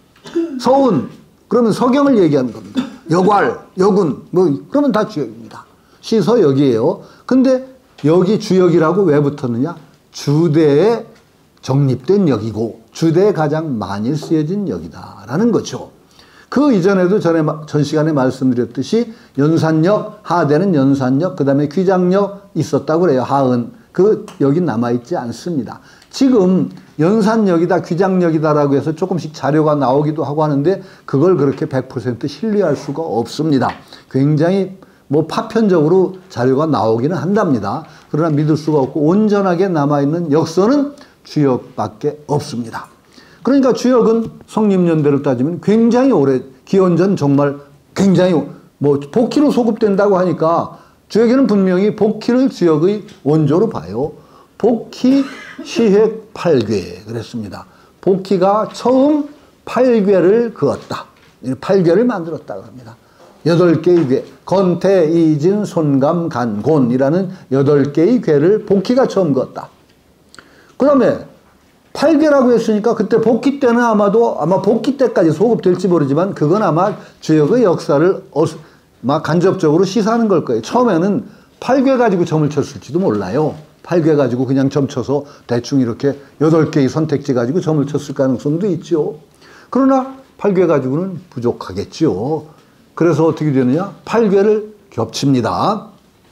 서운 그러면 서경을 얘기하는 겁니다. 역왈, 역운 뭐 그러면 다 주역입니다. 시서 역이에요. 근데 여기 주역이라고 왜 붙었느냐? 주대에 정립된 역이고 주대에 가장 많이 쓰여진 역이다라는 거죠. 그 이전에도 전 시간에 말씀드렸듯이 연산역, 하대는 연산역, 그 다음에 귀장역 있었다고 그래요. 하은. 그 역이 남아있지 않습니다. 지금 연산역이다, 귀장역이다라고 해서 조금씩 자료가 나오기도 하고 하는데 그걸 그렇게 100% 신뢰할 수가 없습니다. 굉장히 뭐 파편적으로 자료가 나오기는 한답니다. 그러나 믿을 수가 없고 온전하게 남아있는 역서는 주역밖에 없습니다. 그러니까 주역은 성립연대를 따지면 굉장히 오래, 기원전 정말 굉장히 뭐 복희로 소급된다고 하니까 주역에는 분명히 복희를 주역의 원조로 봐요. 복희 시획 8궤 그랬습니다. 복희가 처음 8궤를 그었다. 8궤를 만들었다고 합니다. 8개의 궤, 건태, 이진, 손감, 간, 곤이라는 8개의 궤를 복희가 처음 그었다. 그 다음에 8궤라고 했으니까 그때 복희 때는 아마 복희 때까지 소급될지 모르지만 그건 아마 주역의 역사를 간접적으로 시사하는 걸 거예요. 처음에는 8궤 가지고 점을 쳤을지도 몰라요. 8궤 가지고 그냥 점 쳐서 대충 이렇게 8개의 선택지 가지고 점을 쳤을 가능성도 있죠. 그러나 8궤 가지고는 부족하겠죠. 그래서 어떻게 되느냐? 8궤를 겹칩니다.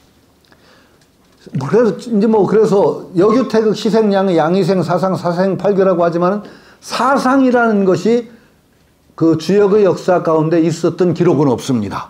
그래서 여규태극 시생양의 양의생 사상 사생 8궤라고 하지만 사상이라는 것이 그 주역의 역사 가운데 있었던 기록은 없습니다.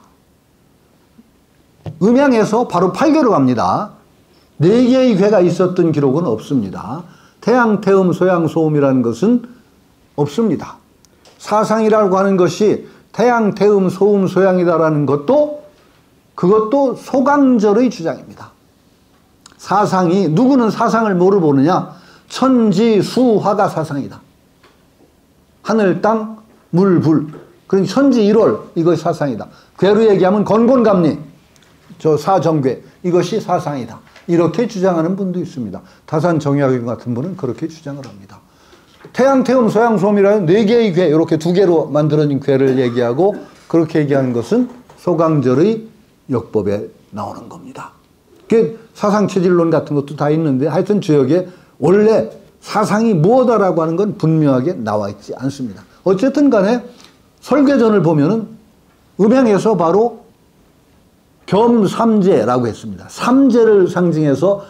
음양에서 바로 8궤로 갑니다. 4개의 궤가 있었던 기록은 없습니다. 태양, 태음, 소양, 소음이라는 것은 없습니다. 사상이라고 하는 것이 태양, 태음, 소음, 소양이다라는 그것도 소강절의 주장입니다. 사상이, 누구는 사상을 뭐로 보느냐? 천지, 수, 화가 사상이다. 하늘, 땅, 물, 불. 그러니까 천지, 일월, 이것이 사상이다. 궤로 얘기하면 건곤감리, 저 사정궤, 이것이 사상이다. 이렇게 주장하는 분도 있습니다. 다산 정약용 같은 분은 그렇게 주장을 합니다. 태양, 태음, 소양, 소음이라는 4개의 궤, 이렇게 2개로 만들어진 궤를 얘기하고 그렇게 얘기하는 것은 소강절의 역법에 나오는 겁니다. 사상체질론 같은 것도 다 있는데 하여튼 주역에 원래 사상이 무엇이라고 하는 건 분명하게 나와 있지 않습니다. 어쨌든 간에 설계전을 보면은 음양에서 바로 겸삼재라고 했습니다. 삼재를 상징해서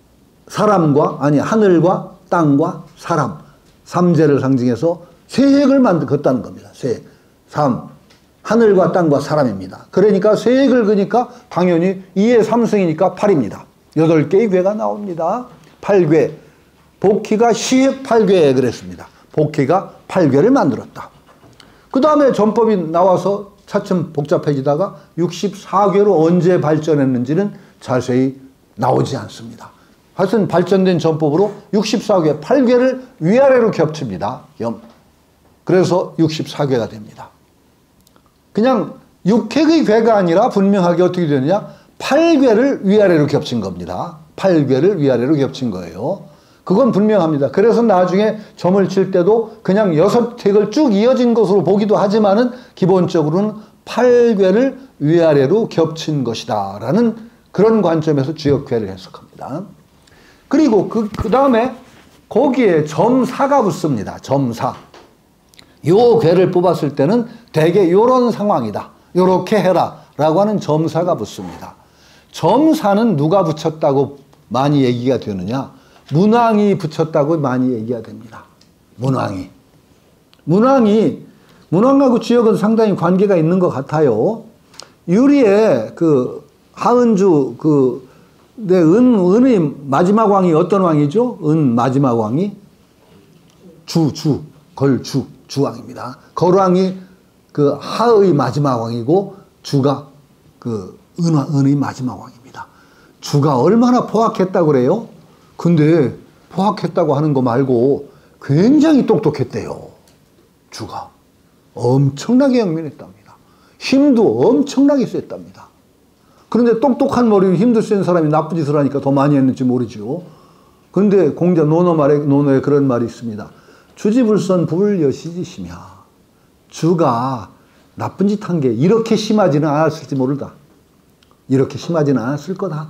하늘과 땅과 사람, 삼재를 상징해서 세획을 걷다는 겁니다. 세획. 하늘과 땅과 사람입니다. 그러니까 세획을 그니까 당연히 2의 3승이니까 8입니다. 8개의 궤가 나옵니다. 8궤. 복희가 시획 8궤에 그랬습니다. 복희가 8궤를 만들었다. 그 다음에 전법이 나와서 차츰 복잡해지다가 64궤로 언제 발전했는지는 자세히 나오지 않습니다. 하여튼 발전된 전법으로 64궤, 8궤를 위아래로 겹칩니다. 그래서 64궤가 됩니다. 그냥 6획의 궤가 아니라 분명하게 어떻게 되느냐? 8궤를 위아래로 겹친 겁니다. 8궤를 위아래로 겹친 거예요. 그건 분명합니다. 그래서 나중에 점을 칠 때도 그냥 6획을 쭉 이어진 것으로 보기도 하지만은 기본적으로는 8궤를 위아래로 겹친 것이다 라는 그런 관점에서 주역궤를 해석합니다. 그리고 그 다음에 거기에 점사가 붙습니다. 점사. 요 궤를 뽑았을 때는 대개 요런 상황이다. 요렇게 해라 라고 하는 점사가 붙습니다. 점사는 누가 붙였다고 많이 얘기가 되느냐? 문왕이 붙였다고 많이 얘기가 됩니다. 문왕하고 주역은 상당히 관계가 있는 것 같아요. 유리의 그 하은주 은의 마지막 왕이 어떤 왕이죠? 은 마지막 왕이 주왕입니다. 걸왕이 그 하의 마지막 왕이고 주가 그 은의 마지막 왕입니다. 주가 얼마나 포악했다고 그래요? 근데 포악했다고 하는 거 말고 굉장히 똑똑했대요. 주가 엄청나게 영민했답니다. 힘도 엄청나게 셌답니다. 그런데 똑똑한 머리로 힘도 센 사람이 나쁜 짓을 하니까 더 많이 했는지 모르죠. 그런데 공자 논어에 그런 말이 있습니다. 주지불선 불여시지시며 주가 나쁜 짓 한 게 이렇게 심하지는 않았을지 모르다. 이렇게 심하지는 않았을 거다.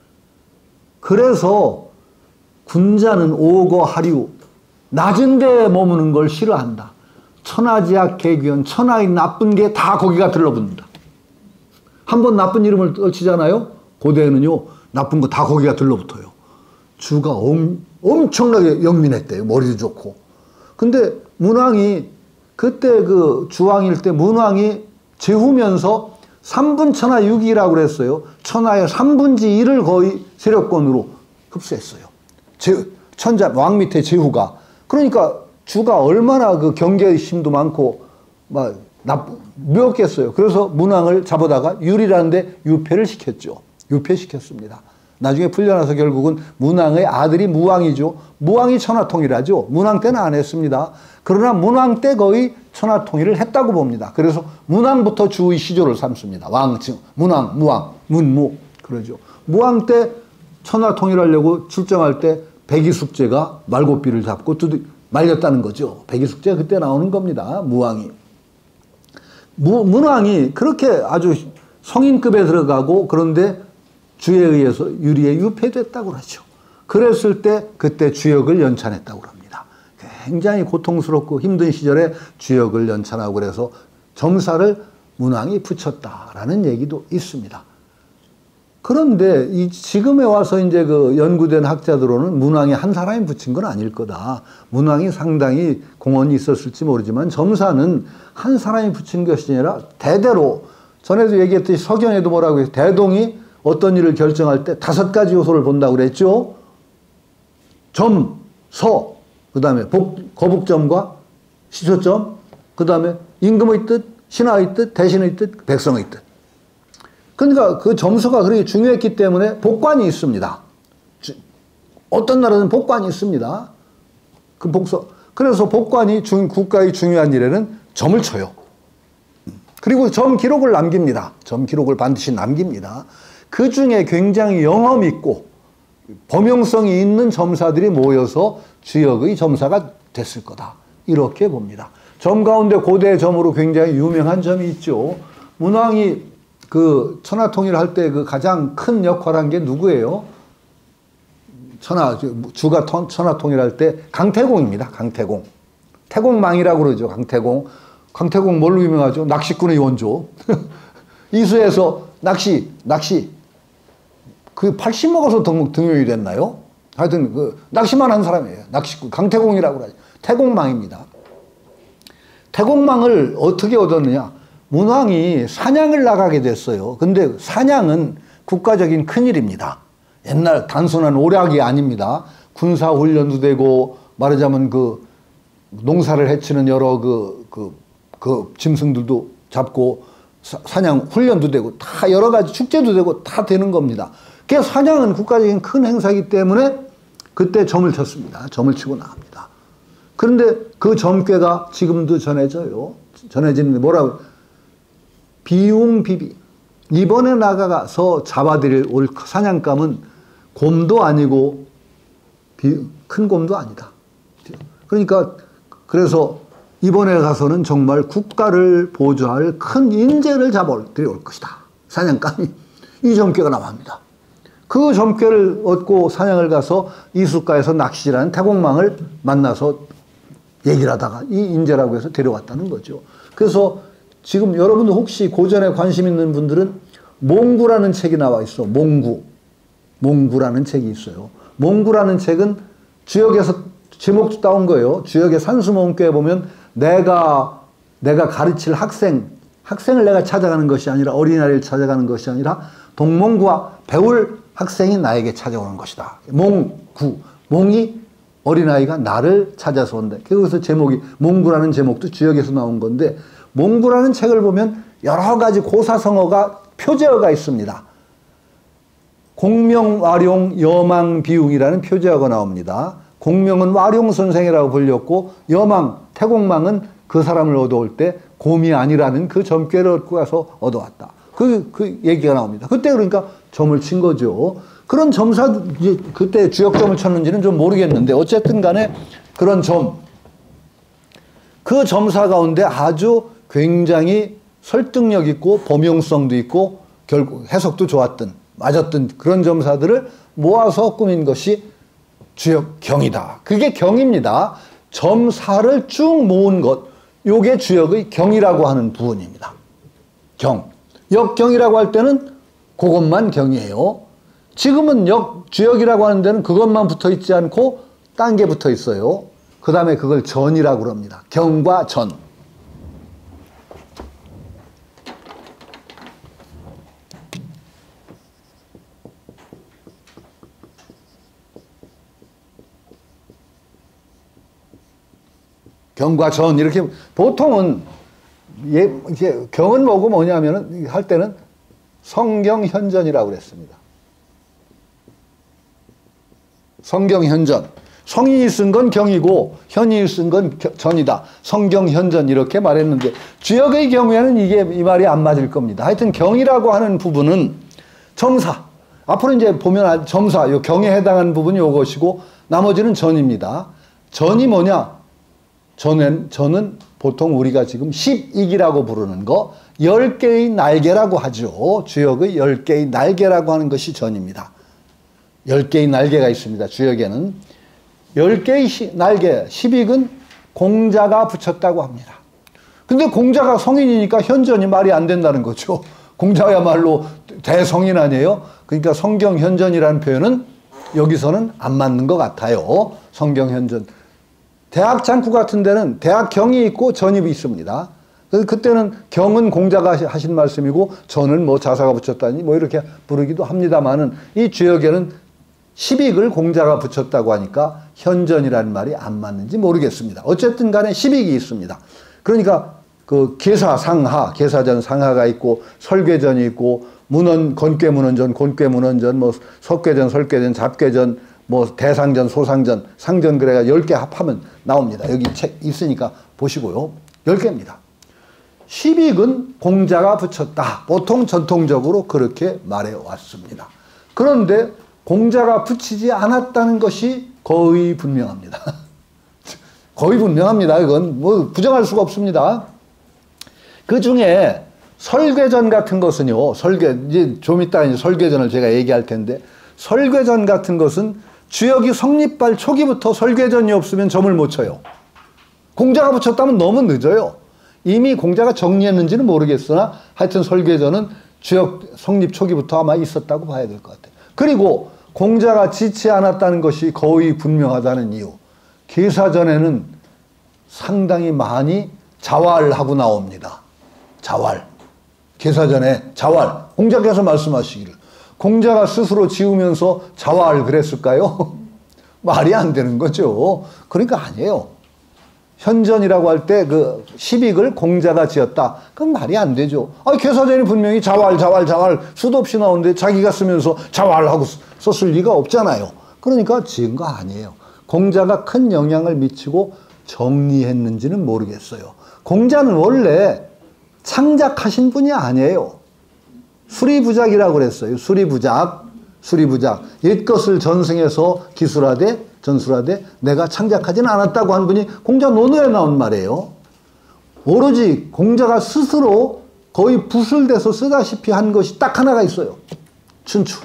그래서 군자는 오거하류 낮은 데에 머무는 걸 싫어한다. 천하지악 개귀연 천하의 나쁜 게 다 거기가 들러붙는다. 한번 나쁜 이름을 떨치잖아요. 고대에는요 나쁜 거 다 거기가 들러붙어요. 주가 엄청나게 영민했대요. 머리도 좋고. 근데 문왕이 그때 그 주왕일 때 문왕이 재후면서 3분 천하 6이라고 그랬어요. 천하의 3분지 1을 거의 세력권으로 흡수했어요. 왕 밑에 제후가. 그러니까 주가 얼마나 그 경계의 힘도 많고 막 묘했겠어요. 그래서 문왕을 잡아다가 유리라는 데 유폐를 시켰죠. 유폐시켰습니다. 나중에 풀려나서 결국은 문왕의 아들이 무왕이죠. 무왕이 천하통일하죠. 문왕 때는 안 했습니다. 그러나 문왕 때 거의 천하통일을 했다고 봅니다. 그래서 문왕부터 주의 시조를 삼습니다. 왕칭, 문왕, 무왕, 문무 그러죠. 무왕 때 천하통일하려고 출정할 때 백이숙제가 말고삐를 잡고 말렸다는 거죠. 백이숙제 그때 나오는 겁니다. 무왕이. 문왕이 그렇게 아주 성인급에 들어가고 그런데 주에 의해서 유리에 유폐됐다고 그러죠. 그랬을 때 그때 주역을 연찬했다고 합니다. 굉장히 고통스럽고 힘든 시절에 주역을 연찬하고 그래서 점사를 문왕이 붙였다라는 얘기도 있습니다. 그런데 지금에 와서 이제 그 연구된 학자들로는 문왕이 한 사람이 붙인 건 아닐 거다. 문왕이 상당히 공헌이 있었을지 모르지만 점사는 한 사람이 붙인 것이 아니라 대대로 전에도 얘기했듯이 서경에도 뭐라고 해요? 대동이 어떤 일을 결정할 때 5가지 요소를 본다고 그랬죠. 점, 서, 그 다음에 거북점과 시초점, 그 다음에 임금의 뜻, 신하의 뜻, 대신의 뜻, 백성의 뜻. 그러니까 그 점수가 그렇게 중요했기 때문에 복관이 있습니다. 어떤 나라는 복관이 있습니다. 그래서 복관이 국가의 중요한 일에는 점을 쳐요. 그리고 점 기록을 남깁니다. 점 기록을 반드시 남깁니다. 그 중에 굉장히 영험 있고 범용성이 있는 점사들이 모여서 주역의 점사가 됐을 거다. 이렇게 봅니다. 점 가운데 고대 점으로 굉장히 유명한 점이 있죠. 문왕이 그 천하통일할 때 그 가장 큰 역할한 게 누구예요? 주가 천하통일할 때 강태공입니다. 강태공. 태공망이라고 그러죠. 강태공. 강태공 뭘로 유명하죠? 낚시꾼의 원조. 이수에서 낚시. 그 80 먹어서 등용이 됐나요? 하여튼 그 낚시만 한 사람이에요. 낚시꾼. 강태공이라고 그러죠. 태공망입니다. 태공망을 어떻게 얻었느냐? 문왕이 사냥을 나가게 됐어요. 근데 사냥은 국가적인 큰일입니다. 옛날 단순한 오락이 아닙니다. 군사훈련도 되고 말하자면 그 농사를 해치는 여러 짐승들도 잡고 사냥 훈련도 되고 다 여러 가지 축제도 되고 다 되는 겁니다. 그래서 사냥은 국가적인 큰 행사이기 때문에 그때 점을 쳤습니다. 점을 치고 나갑니다. 그런데 그 점괘가 지금도 전해져요. 전해지는데 뭐라고? 비웅비비. 이번에 나가서 잡아들일 올 사냥감은 곰도 아니고 큰 곰도 아니다. 그러니까 그래서 이번에 가서는 정말 국가를 보조할 큰 인재를 잡아들일 것이다. 사냥감이. 이 점괘가 나옵니다. 그 점괘를 얻고 사냥을 가서 이숫가에서 낚시질하는 태공망을 만나서 얘기를 하다가 이 인재라고 해서 데려왔다는 거죠. 그래서 지금 여러분들 혹시 고전에 관심 있는 분들은 몽구라는 책이 나와 있어. 몽구라는 책이 있어요. 몽구라는 책은 주역에서 제목도 따온 거예요. 주역의 산수몽교에 보면 내가 가르칠 학생을 내가 찾아가는 것이 아니라 어린아이를 찾아가는 것이 아니라 동몽구와 배울 학생이 나에게 찾아오는 것이다. 몽이 어린아이가 나를 찾아서 온다. 그래서 제목이 몽구라는 제목도 주역에서 나온 건데 몽구라는 책을 보면 여러 가지 고사성어가 표제어가 있습니다. 공명, 와룡, 여망, 비웅이라는 표제어가 나옵니다. 공명은 와룡 선생이라고 불렸고 여망, 태공망은 그 사람을 얻어올 때 곰이 아니라는 그 점괘를 얻고 가서 얻어왔다. 그 얘기가 나옵니다. 그때 그러니까 점을 친 거죠. 그런 점사, 그때 주역점을 쳤는지는 좀 모르겠는데 어쨌든 간에 그런 그 점사 가운데 아주 굉장히 설득력 있고 범용성도 있고 결국 해석도 좋았던 맞았던 그런 점사들을 모아서 꾸민 것이 주역경이다. 그게 경입니다. 점사를 쭉 모은 것, 요게 주역의 경이라고 하는 부분입니다. 경. 역경이라고 할 때는 그것만 경이에요. 지금은 주역이라고 하는 데는 그것만 붙어 있지 않고 딴 게 붙어 있어요. 그 다음에 그걸 전이라고 합니다. 경과 전. 경과 전 이렇게 보통은 이제 경은 뭐냐면은 할 때는 성경현전이라고 그랬습니다. 성경현전. 성인이 쓴 건 경이고 현인이 쓴 건 전이다. 성경현전 이렇게 말했는데 주역의 경우에는 이 말이 안 맞을 겁니다. 하여튼 경이라고 하는 부분은 점사. 앞으로 이제 보면 점사, 요 경에 해당하는 부분이 요것이고 나머지는 전입니다. 전이 뭐냐? 전은 보통 우리가 지금 10익이라고 부르는 거 10개의 날개라고 하죠. 주역의 10개의 날개라고 하는 것이 전입니다. 10개의 날개가 있습니다. 주역에는 10개의 날개, 10익은 공자가 붙였다고 합니다. 근데 공자가 성인이니까 현전이 말이 안 된다는 거죠. 공자야말로 대성인 아니에요? 그러니까 성경현전이라는 표현은 여기서는 안 맞는 것 같아요. 성경현전. 대학 창구 같은 데는 대학 경이 있고 전이 있습니다. 그때는 경은 공자가 하신 말씀이고 전은 뭐 자사가 붙였다니 뭐 이렇게 부르기도 합니다만은 이 주역에는 10익을 공자가 붙였다고 하니까 현전이라는 말이 안 맞는지 모르겠습니다. 어쨌든 간에 10익이 있습니다. 그러니까 그 계사, 상하, 계사전, 상하가 있고 설괴전이 있고 문헌, 건괴문헌전, 곤괴문헌전, 뭐 석괴전, 설괴전, 잡괴전, 뭐 대상전, 소상전, 상전 그래가 10개 합하면 나옵니다. 여기 책 있으니까 보시고요. 10개입니다. 10익은 공자가 붙였다. 보통 전통적으로 그렇게 말해왔습니다. 그런데 공자가 붙이지 않았다는 것이 거의 분명합니다. 거의 분명합니다. 이건 뭐 부정할 수가 없습니다. 그 중에 설괴전 같은 것은요, 이제 좀 이따 이제 설괴전을 제가 얘기할 텐데, 설괴전 같은 것은 주역이 성립할 초기부터 설괴전이 없으면 점을 못 쳐요. 공자가 붙였다면 너무 늦어요. 이미 공자가 정리했는지는 모르겠으나 하여튼 설괴전은 주역 성립 초기부터 아마 있었다고 봐야 될 것 같아요. 그리고 공자가 지치 않았다는 것이 거의 분명하다는 이유. 계사전에는 상당히 많이 자활하고 나옵니다. 자활. 계사전에 자활. 공자께서 말씀하시기를 공자가 스스로 지으면서 자활 그랬을까요? 말이 안 되는 거죠. 그러니까 아니에요. 현전이라고 할 때 그 10익을 공자가 지었다. 그건 말이 안 되죠. 계사전이 분명히 자활 수도 없이 나오는데 자기가 쓰면서 자활하고 썼을 리가 없잖아요. 그러니까 지은 거 아니에요. 공자가 큰 영향을 미치고 정리했는지는 모르겠어요. 공자는 원래 창작하신 분이 아니에요. 수리부작이라고 그랬어요. 수리부작. 옛것을 전승해서 기술하되 전술하되 내가 창작하지는 않았다고 한 분이 공자 논어에 나온 말이에요. 오로지 공자가 스스로 거의 붓을 대서 쓰다시피 한 것이 딱 하나가 있어요. 춘추.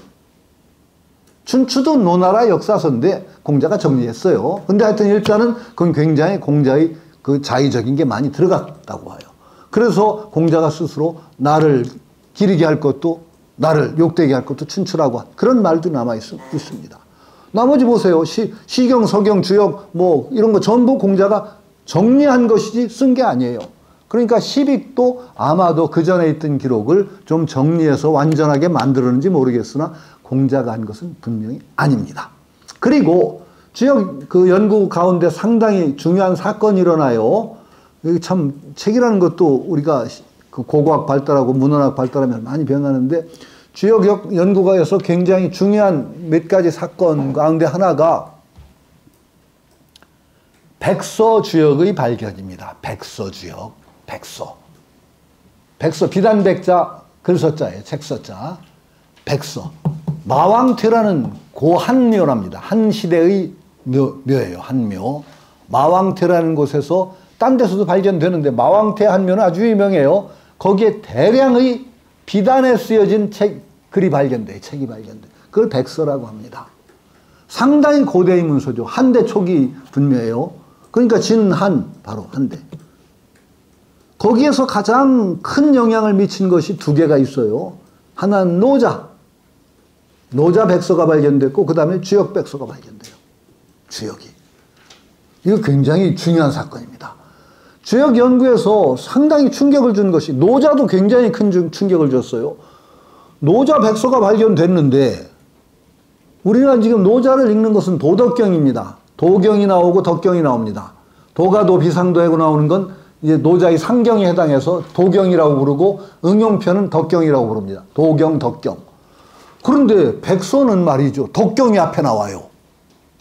춘추도 논하라 역사서인데 공자가 정리했어요. 근데 하여튼 일단은 그건 굉장히 공자의 그 자의적인 게 많이 들어갔다고 해요. 그래서 공자가 스스로 나를 기리게 할 것도 나를 욕되게 할 것도 춘추라고 한 그런 말도 남아 있습니다. 나머지 보세요. 시경, 서경, 주역 뭐 이런 거 전부 공자가 정리한 것이지 쓴 게 아니에요. 그러니까 10익도 아마도 그 전에 있던 기록을 좀 정리해서 완전하게 만들었는지 모르겠으나 공자가 한 것은 분명히 아닙니다. 그리고 주역 그 연구 가운데 상당히 중요한 사건이 일어나요. 참 책이라는 것도 우리가 그 고고학 발달하고 문헌학 발달하면 많이 변하는데 주역 연구가에서 굉장히 중요한 몇 가지 사건 가운데 하나가 백서주역의 발견입니다. 백서주역, 백서. 비단백자, 글서자예요. 책서자. 백서. 마왕퇴라는 고한묘랍니다. 한 시대의 묘예요. 한묘. 마왕퇴라는 곳에서 딴 데서도 발견되는데 마왕퇴 한묘는 아주 유명해요. 거기에 대량의 비단에 쓰여진 글이 발견돼요. 책이 발견돼요. 그걸 백서라고 합니다. 상당히 고대의 문서죠. 한대 초기 분묘예요. 그러니까 진한, 바로 한대. 거기에서 가장 큰 영향을 미친 것이 두 개가 있어요. 하나는 노자 백서가 발견됐고 그 다음에 주역 백서가 발견돼요. 주역이. 이거 굉장히 중요한 사건입니다. 주역 연구에서 상당히 충격을 준 것이 노자도 굉장히 큰 충격을 줬어요. 노자 백서가 발견됐는데 우리가 지금 노자를 읽는 것은 도덕경입니다. 도경이 나오고 덕경이 나옵니다. 도가 도 비상도하고 나오는 건 이제 노자의 상경에 해당해서 도경이라고 부르고 응용편은 덕경이라고 부릅니다. 도경, 덕경. 그런데 백서는 말이죠. 덕경이 앞에 나와요.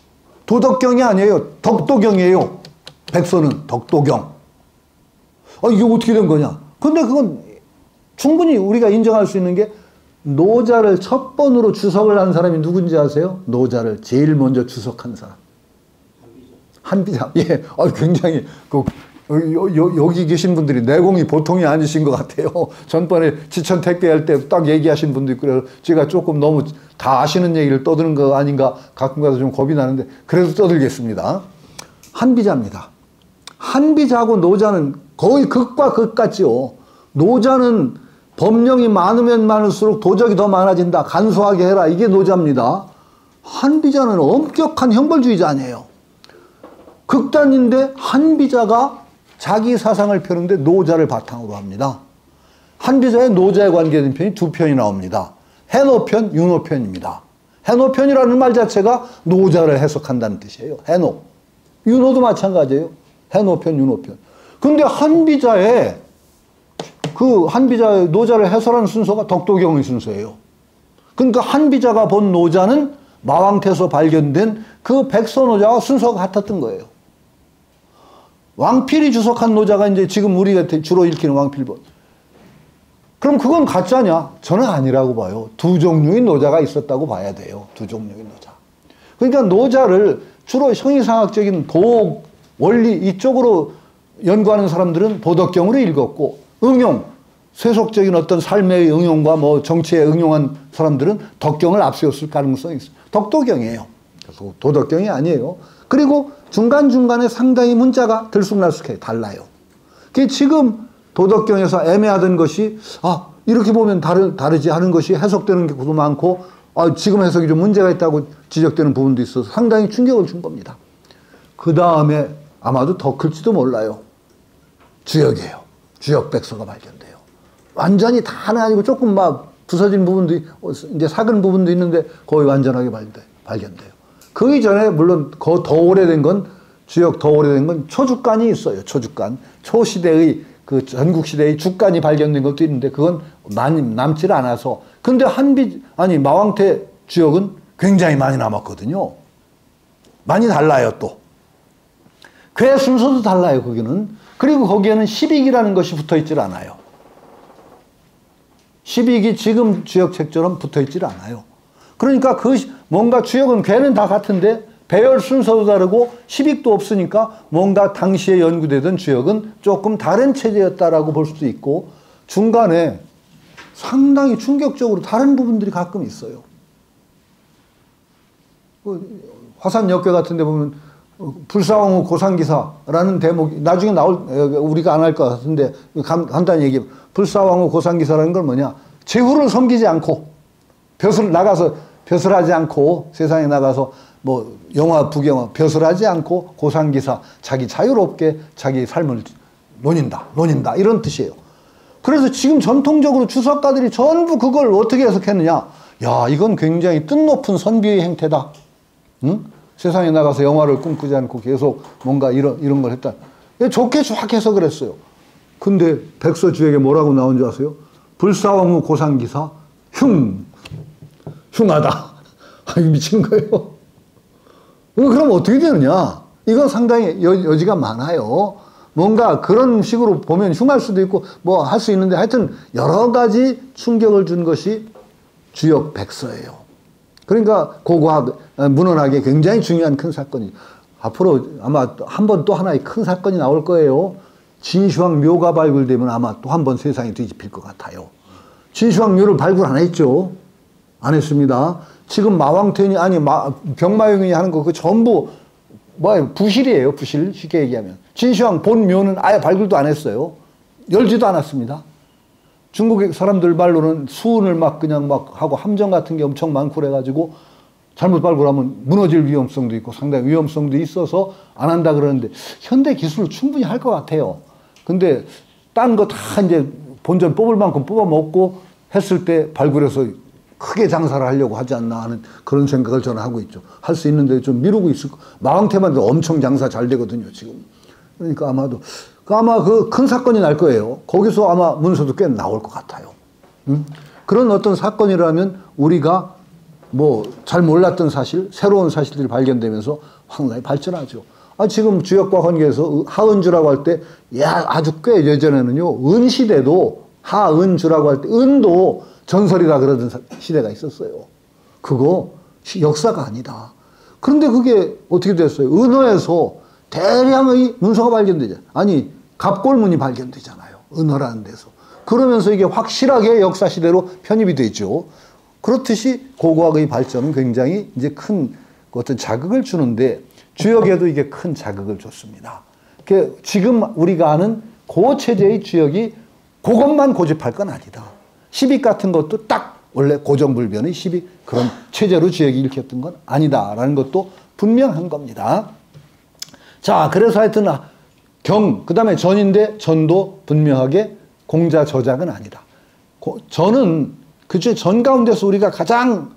도덕경이 아니에요. 덕도경이에요. 백서는 덕도경. 이게 어떻게 된 거냐? 근데 그건 충분히 우리가 인정할 수 있는 게 노자를 첫 번으로 주석을 한 사람이 누군지 아세요? 노자를 제일 먼저 주석한 사람. 한비자. 예. 굉장히 여기 계신 분들이 내공이 보통이 아니신 것 같아요. 전번에 지천택배 할 때 딱 얘기하신 분도 있고 그래서 제가 조금 너무 다 아시는 얘기를 떠드는 거 아닌가 가끔 가서 좀 겁이 나는데 그래도 떠들겠습니다. 한비자입니다. 한비자하고 노자는 거의 극과 극 같지요. 노자는 법령이 많으면 많을수록 도적이 더 많아진다. 간소하게 해라. 이게 노자입니다. 한비자는 엄격한 형벌주의자 아니에요. 극단인데 한비자가 자기 사상을 펴는데 노자를 바탕으로 합니다. 한비자의 노자에 관계된 편이 두 편이 나옵니다. 해노편, 윤호편입니다. 해노편이라는 말 자체가 노자를 해석한다는 뜻이에요. 해노. 윤호도 마찬가지예요. 해노편, 윤호편. 근데 한비자의 노자를 해설하는 순서가 덕도경의 순서예요. 그러니까 한비자가 본 노자는 마왕태에서 발견된 그 백서노자와 순서가 같았던 거예요. 왕필이 주석한 노자가 이제 지금 우리가 주로 읽히는 왕필본. 그럼 그건 가짜냐? 저는 아니라고 봐요. 두 종류의 노자가 있었다고 봐야 돼요. 두 종류의 노자. 그러니까 노자를 주로 형이상학적인 도옥, 원리 이쪽으로 연구하는 사람들은 보덕경으로 읽었고 응용, 세속적인 어떤 삶의 응용과 뭐 정치에 응용한 사람들은 덕경을 앞세웠을 가능성이 있어요. 덕도경이에요. 도덕경이 아니에요. 그리고 중간중간에 상당히 문자가 들쑥날쑥해요. 달라요. 지금 도덕경에서 애매하던 것이 이렇게 보면 다르지 하는 것이 해석되는 경우도 많고 지금 해석이 좀 문제가 있다고 지적되는 부분도 있어서 상당히 충격을 준 겁니다. 그 다음에 아마도 더 클지도 몰라요. 주역이에요. 주역백서가 발견돼요. 완전히 다는 아니고 조금 막 부서진 부분도 이제 삭은 부분도 있는데 거의 완전하게 발견돼요. 그 이전에 물론 더 오래된 건 주역 더 오래된 건 초주간이 있어요. 초주간. 초시대의 그 전국시대의 주간이 발견된 것도 있는데 그건 많이 남질 않아서 근데 마왕태 주역은 굉장히 많이 남았거든요. 많이 달라요 또. 괴 순서도 달라요 거기는. 그리고 거기에는 10익이라는 것이 붙어있질 않아요. 10익이 지금 주역책처럼 붙어있질 않아요. 그러니까 뭔가 주역은 괴는 다 같은데 배열 순서도 다르고 10익도 없으니까 뭔가 당시에 연구되던 주역은 조금 다른 체제였다라고 볼 수도 있고 중간에 상당히 충격적으로 다른 부분들이 가끔 있어요. 화산역괴 같은 데 보면 불사왕후 고상기사라는 대목이 나중에 우리가 안 할 것 같은데 간단히 얘기하면 불사왕후 고상기사라는 건 뭐냐? 제후를 섬기지 않고 벼슬하지 않고 세상에 나가서 뭐 영화 부경화 벼슬하지 않고 고상기사 자기 자유롭게 자기 삶을 논인다 이런 뜻이에요. 그래서 지금 전통적으로 주석가들이 전부 그걸 어떻게 해석했느냐? 야 이건 굉장히 뜻높은 선비의 행태다. 응? 세상에 나가서 영화를 꿈꾸지 않고 계속 뭔가 이런 걸 했다. 좋게 쫙 해석을 했어요. 근데 백서주역에 뭐라고 나온 줄 아세요? 불사왕후 고상기사 흉하다. 미친 거예요. 그럼 어떻게 되느냐? 이건 상당히 여지가 많아요. 뭔가 그런 식으로 보면 흉할 수도 있고 뭐 할 수 있는데 하여튼 여러 가지 충격을 준 것이 주역 백서예요. 그러니까 고고학, 문헌학에 굉장히 중요한 큰 사건이 앞으로 아마 한 번 또 하나의 큰 사건이 나올 거예요. 진시황 묘가 발굴되면 아마 또 한 번 세상이 뒤집힐 것 같아요. 진시황 묘를 발굴 안 했죠. 안 했습니다. 지금 마왕태니 병마용이 하는 거 그 전부 부실이에요. 부실 쉽게 얘기하면. 진시황 본 묘는 아예 발굴도 안 했어요. 열지도 않았습니다. 중국 사람들 말로는 수은을 그냥 하고 함정 같은 게 엄청 많고 그래가지고 잘못 발굴하면 무너질 위험성도 있고 상당히 위험성도 있어서 안 한다 그러는데 현대 기술로 충분히 할 것 같아요. 근데 딴 거 다 이제 본전 뽑을 만큼 뽑아먹고 했을 때 발굴해서 크게 장사를 하려고 하지 않나 하는 그런 생각을 저는 하고 있죠. 할 수 있는데 좀 미루고 있을 거. 마왕태만 엄청 장사 잘 되거든요, 지금. 그러니까 아마도 아마 그 큰 사건이 날 거예요. 거기서 아마 문서도 꽤 나올 것 같아요. 그런 어떤 사건이라면 우리가 뭐 잘 몰랐던 사실, 새로운 사실들이 발견되면서 상당히 발전하죠. 지금 주역과 관계에서 하은주라고 할 때, 아주 꽤 예전에는요, 은시대도 하은주라고 할 때, 은도 전설이라 그러던 시대가 있었어요. 그거 역사가 아니다. 그런데 그게 어떻게 됐어요? 은어에서 대량의 문서가 발견되죠. 아니, 갑골문이 발견되잖아요. 은어라는 데서. 그러면서 이게 확실하게 역사시대로 편입이 되죠. 그렇듯이 고고학의 발전은 굉장히 이제 큰 어떤 자극을 주는데, 주역에도 이게 큰 자극을 줬습니다. 지금 우리가 아는 고체제의 주역이 그것만 고집할 건 아니다. 시빅 같은 것도 딱 원래 고정불변의 시빅 그런 체제로 주역이 읽혔던 건 아니다라는 것도 분명한 겁니다. 자, 그래서 하여튼 그 다음에 전인데 전도 분명하게 공자 저작은 아니다. 전은 그중 전 가운데서 우리가 가장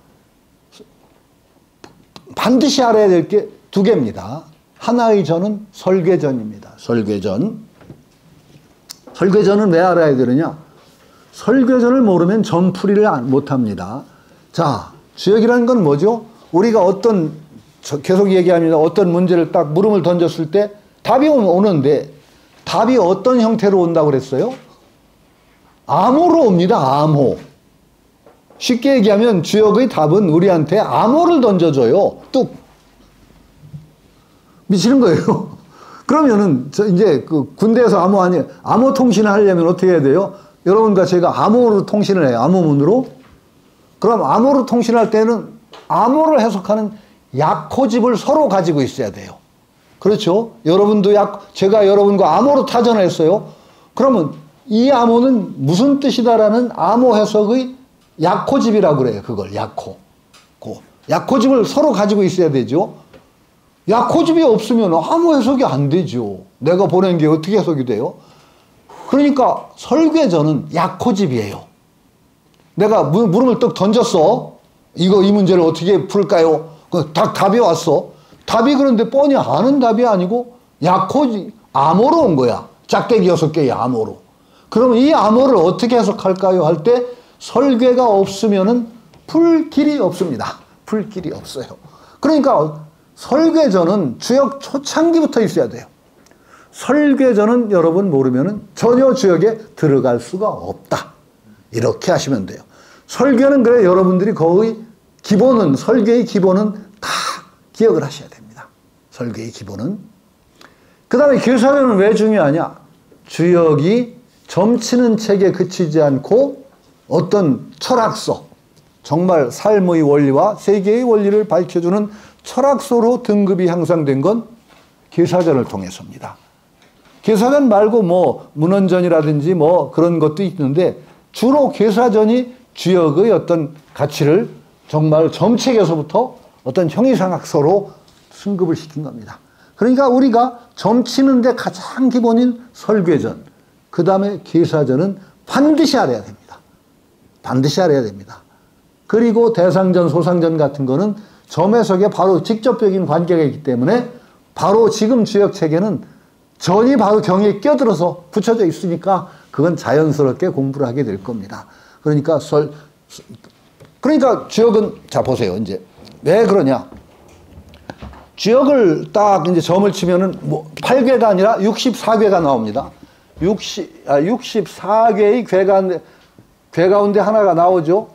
반드시 알아야 될 게 두 개입니다. 하나의 전은 설괴전입니다. 설괴전. 설괴전은 왜 알아야 되느냐? 설괴전을 모르면 전풀이를 못합니다. 자, 주역이라는 건 뭐죠? 우리가 계속 얘기합니다. 어떤 문제를 딱 물음을 던졌을 때 답이 오는데 답이 어떤 형태로 온다고 그랬어요? 암호로 옵니다. 암호. 쉽게 얘기하면 주역의 답은 우리한테 암호를 던져줘요. 뚝. 미치는 거예요. 그러면은 이제 그 군대에서 암호 통신을 하려면 어떻게 해야 돼요? 여러분과 제가 암호로 통신을 해요. 암호문으로. 그럼 암호로 통신할 때는 암호를 해석하는 약호집을 서로 가지고 있어야 돼요. 그렇죠? 제가 여러분과 암호로 타전을 했어요. 그러면 이 암호는 무슨 뜻이다라는 암호 해석의 약호집이라고 그래요. 그걸 약호. 약호집을 서로 가지고 있어야 되죠. 약호집이 없으면 아무 해석이 안 되죠. 내가 보낸 게 어떻게 해석이 돼요? 그러니까 설괴전은 약호집이에요. 내가 물음을 떡 던졌어. 이 문제를 어떻게 풀까요? 답이 왔어. 답이 그런데 뻔히 아는 답이 아니고 약호집, 암호로 온 거야. 짝대기 6개의 암호로. 그러면 이 암호를 어떻게 해석할까요? 할 때 설괴가 없으면은 풀 길이 없습니다. 풀 길이 없어요. 그러니까 설괴전은 주역 초창기부터 있어야 돼요. 설괴전은 여러분 모르면은 전혀 주역에 들어갈 수가 없다. 이렇게 하시면 돼요. 설괴는 그래 여러분들이 거의 설괴의 기본은 다 기억을 하셔야 됩니다. 설괴의 기본은. 그 다음에 교사전은 왜 중요하냐? 주역이 점치는 책에 그치지 않고 어떤 철학서, 정말 삶의 원리와 세계의 원리를 밝혀주는 철학서로 등급이 향상된 건 계사전을 통해서입니다. 계사전 말고 문헌전이라든지 그런 것도 있는데 주로 계사전이 주역의 어떤 가치를 정말 점책에서부터 어떤 형이상학서로 승급을 시킨 겁니다. 그러니까 우리가 점치는데 가장 기본인 설괴전, 그 다음에 계사전은 반드시 알아야 됩니다. 반드시 알아야 됩니다. 그리고 대상전, 소상전 같은 거는 점해석에 바로 직접적인 관계가 있기 때문에 바로 지금 주역책에는 전이 바로 경에 껴들어서 붙여져 있으니까 그건 자연스럽게 공부를 하게 될 겁니다. 그러니까 주역은, 자, 보세요. 이제 왜 그러냐. 주역을 딱 이제 점을 치면은 8괴가 아니라 64괴가 나옵니다. 64괴의 괴 가운데 하나가 나오죠.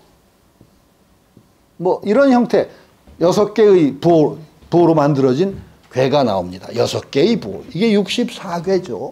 이런 형태. 6개의 부호로 만들어진 괴가 나옵니다. 6개의 부호. 이게 64괴죠.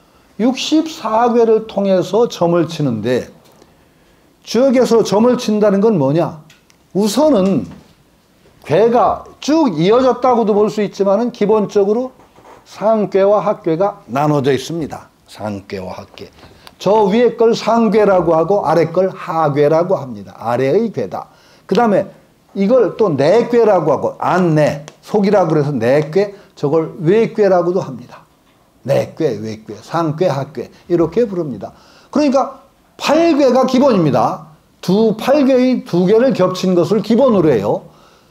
64괴를 통해서 점을 치는데 주역에서 점을 친다는 건 뭐냐? 우선은 괴가 쭉 이어졌다고도 볼 수 있지만은 기본적으로 상괴와 하괴가 나눠져 있습니다. 상괴와 하괴. 저 위에 걸 상괴라고 하고 아래 걸 하괴라고 합니다. 아래의 괴다. 그 다음에 이걸 또 내괴라고 하고 안내, 속이라고 그래서 내괴, 저걸 외괴라고도 합니다. 내괴, 외괴, 상괴, 하괴 이렇게 부릅니다. 그러니까 8괴가 기본입니다. 8괴의 2개를 겹친 것을 기본으로 해요.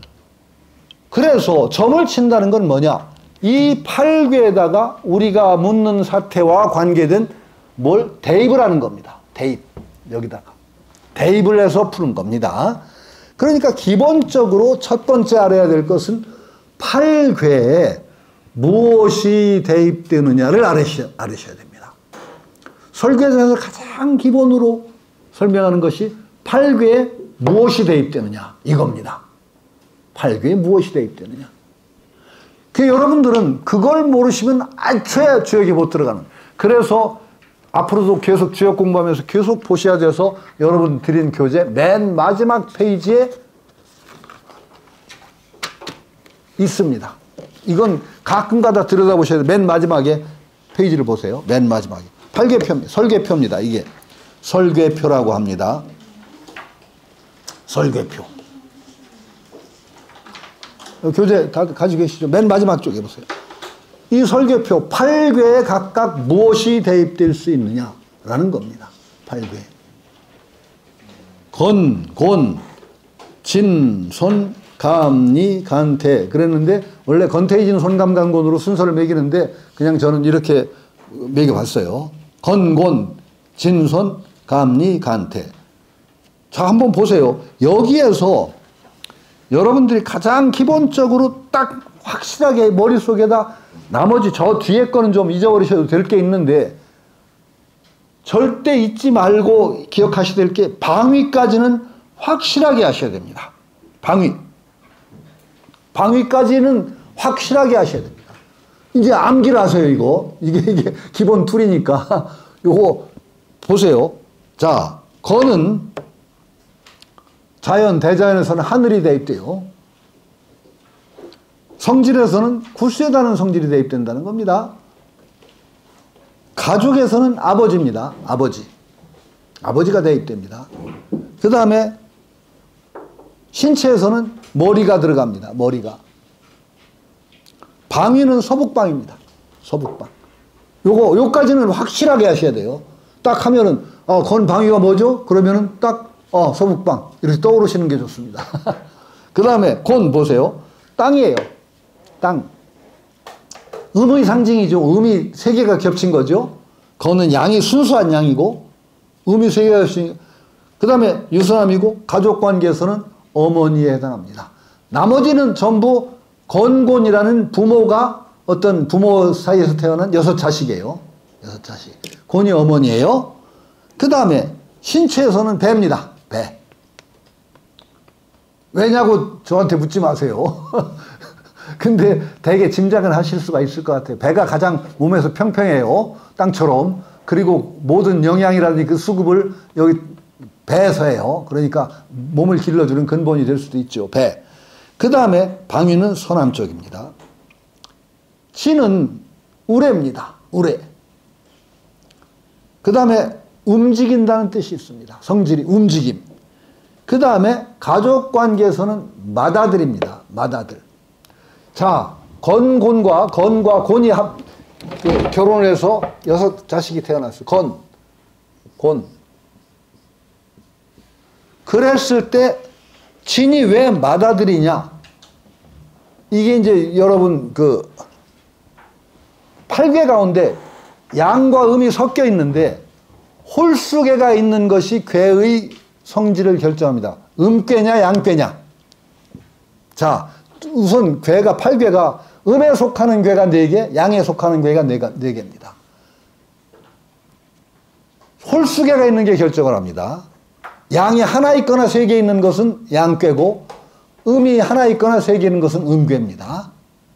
그래서 점을 친다는 건 뭐냐? 이 8괴에다가 우리가 묻는 사태와 관계된 대입을 하는 겁니다. 대입. 여기다가. 대입을 해서 푸는 겁니다. 그러니까 기본적으로 첫 번째 알아야 될 것은 팔괘에 무엇이 대입되느냐를 알으셔야 됩니다. 설계에서 가장 기본으로 설명하는 것이 팔괘에 무엇이 대입되느냐 이겁니다. 팔괘에 무엇이 대입되느냐. 그 여러분들은 그걸 모르시면 애초에 주역에 못 들어가는. 그래서 앞으로도 계속 주역 공부하면서 계속 보셔야 돼서 여러분 드린 교재 맨 마지막 페이지에 있습니다. 이건 가끔가다 들여다보셔야 돼요. 맨 마지막에 페이지를 보세요. 맨 마지막에. 팔괘표, 설계표입니다. 이게 설계표라고 합니다. 설계표. 교재 다 가지고 계시죠? 맨 마지막 쪽에 보세요. 이 설계표, 팔괘에 각각 무엇이 대입될 수 있느냐라는 겁니다. 팔괘. 건, 곤, 진, 손, 감, 니, 간, 태. 그랬는데 원래 건태이진, 손감, 간, 곤으로 순서를 매기는데 그냥 저는 이렇게 매겨봤어요. 건, 곤, 진, 손, 감, 니, 간, 태. 자, 한번 보세요. 여기에서 여러분들이 가장 기본적으로 딱 확실하게 머릿속에다 나머지 저 뒤에 거는 좀 잊어버리셔도 될 게 있는데 절대 잊지 말고 기억하셔야 될 게 방위까지는 확실하게 하셔야 됩니다. 방위. 방위까지는 확실하게 하셔야 됩니다. 이제 암기를 하세요, 이거. 이게 기본 툴이니까. 요거 보세요. 자, 건은 자연, 대자연에서는 하늘이 대입돼요. 성질에서는 구수에다는 성질이 대입된다는 겁니다. 가족에서는 아버지입니다. 아버지. 아버지가 대입됩니다. 그 다음에 신체에서는 머리가 들어갑니다. 머리가. 방위는 서북방입니다. 서북방. 요까지는 확실하게 하셔야 돼요. 딱 하면은, 건 방위가 뭐죠? 그러면은 딱, 서북방. 이렇게 떠오르시는 게 좋습니다. 그 다음에 곤 보세요. 땅이에요. 땅. 음의 상징이죠. 음이 세 개가 겹친 거죠. 건은 양이 순수한 양이고, 음이 세 개가 겹친, 그 다음에 유수남이고, 가족관계에서는 어머니에 해당합니다. 나머지는 전부 건곤이라는 부모가 어떤 부모 사이에서 태어난 6자식이에요. 6자식. 곤이 어머니예요. 그 다음에 신체에서는 배입니다. 배. 왜냐고 저한테 묻지 마세요. 근데 되게 짐작은 하실 수가 있을 것 같아요. 배가 가장 몸에서 평평해요. 땅처럼. 그리고 모든 영양이라든지 그 수급을 여기 배에서 해요. 그러니까 몸을 길러주는 근본이 될 수도 있죠. 배. 그 다음에 방위는 서남 쪽입니다. 진은 우레입니다. 우레. 그 다음에 움직인다는 뜻이 있습니다. 성질이 움직임. 그 다음에 가족관계에서는 맏아들입니다. 맏아들. 자, 건곤과 곤이 결혼을 해서 6자식이 태어났어요. 곤. 그랬을 때 진이 왜 맏아들이냐? 이게 이제 여러분 팔괘 가운데 양과 음이 섞여 있는데 홀수괴가 있는 것이 괴의 성질을 결정합니다. 음괴냐 양괴냐. 자, 우선 괴가 팔괘가 음에 속하는 괴가 4개, 양에 속하는 괴가 4개입니다. 홀수괴가 있는 게 결정을 합니다. 양이 하나 있거나 3개 있는 것은 양괴고 음이 하나 있거나 3개 있는 것은 음괴입니다.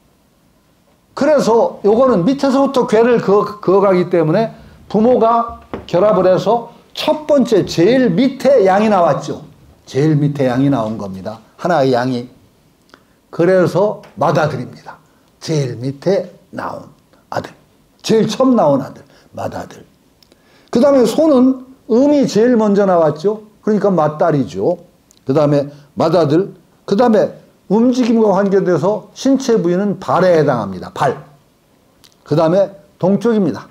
그래서 요거는 밑에서부터 괴를 그어가기 때문에 부모가 결합을 해서 첫 번째 제일 밑에 양이 나왔죠. 제일 밑에 양이 나온 겁니다. 하나의 양이. 그래서 맏아들입니다. 제일 밑에 나온 아들. 제일 처음 나온 아들. 맏아들. 그 다음에 소는 음이 제일 먼저 나왔죠. 그러니까 맏딸이죠. 그 다음에 맏아들. 그 다음에 움직임과 관계돼서 신체 부위는 발에 해당합니다. 발. 그 다음에 동쪽입니다.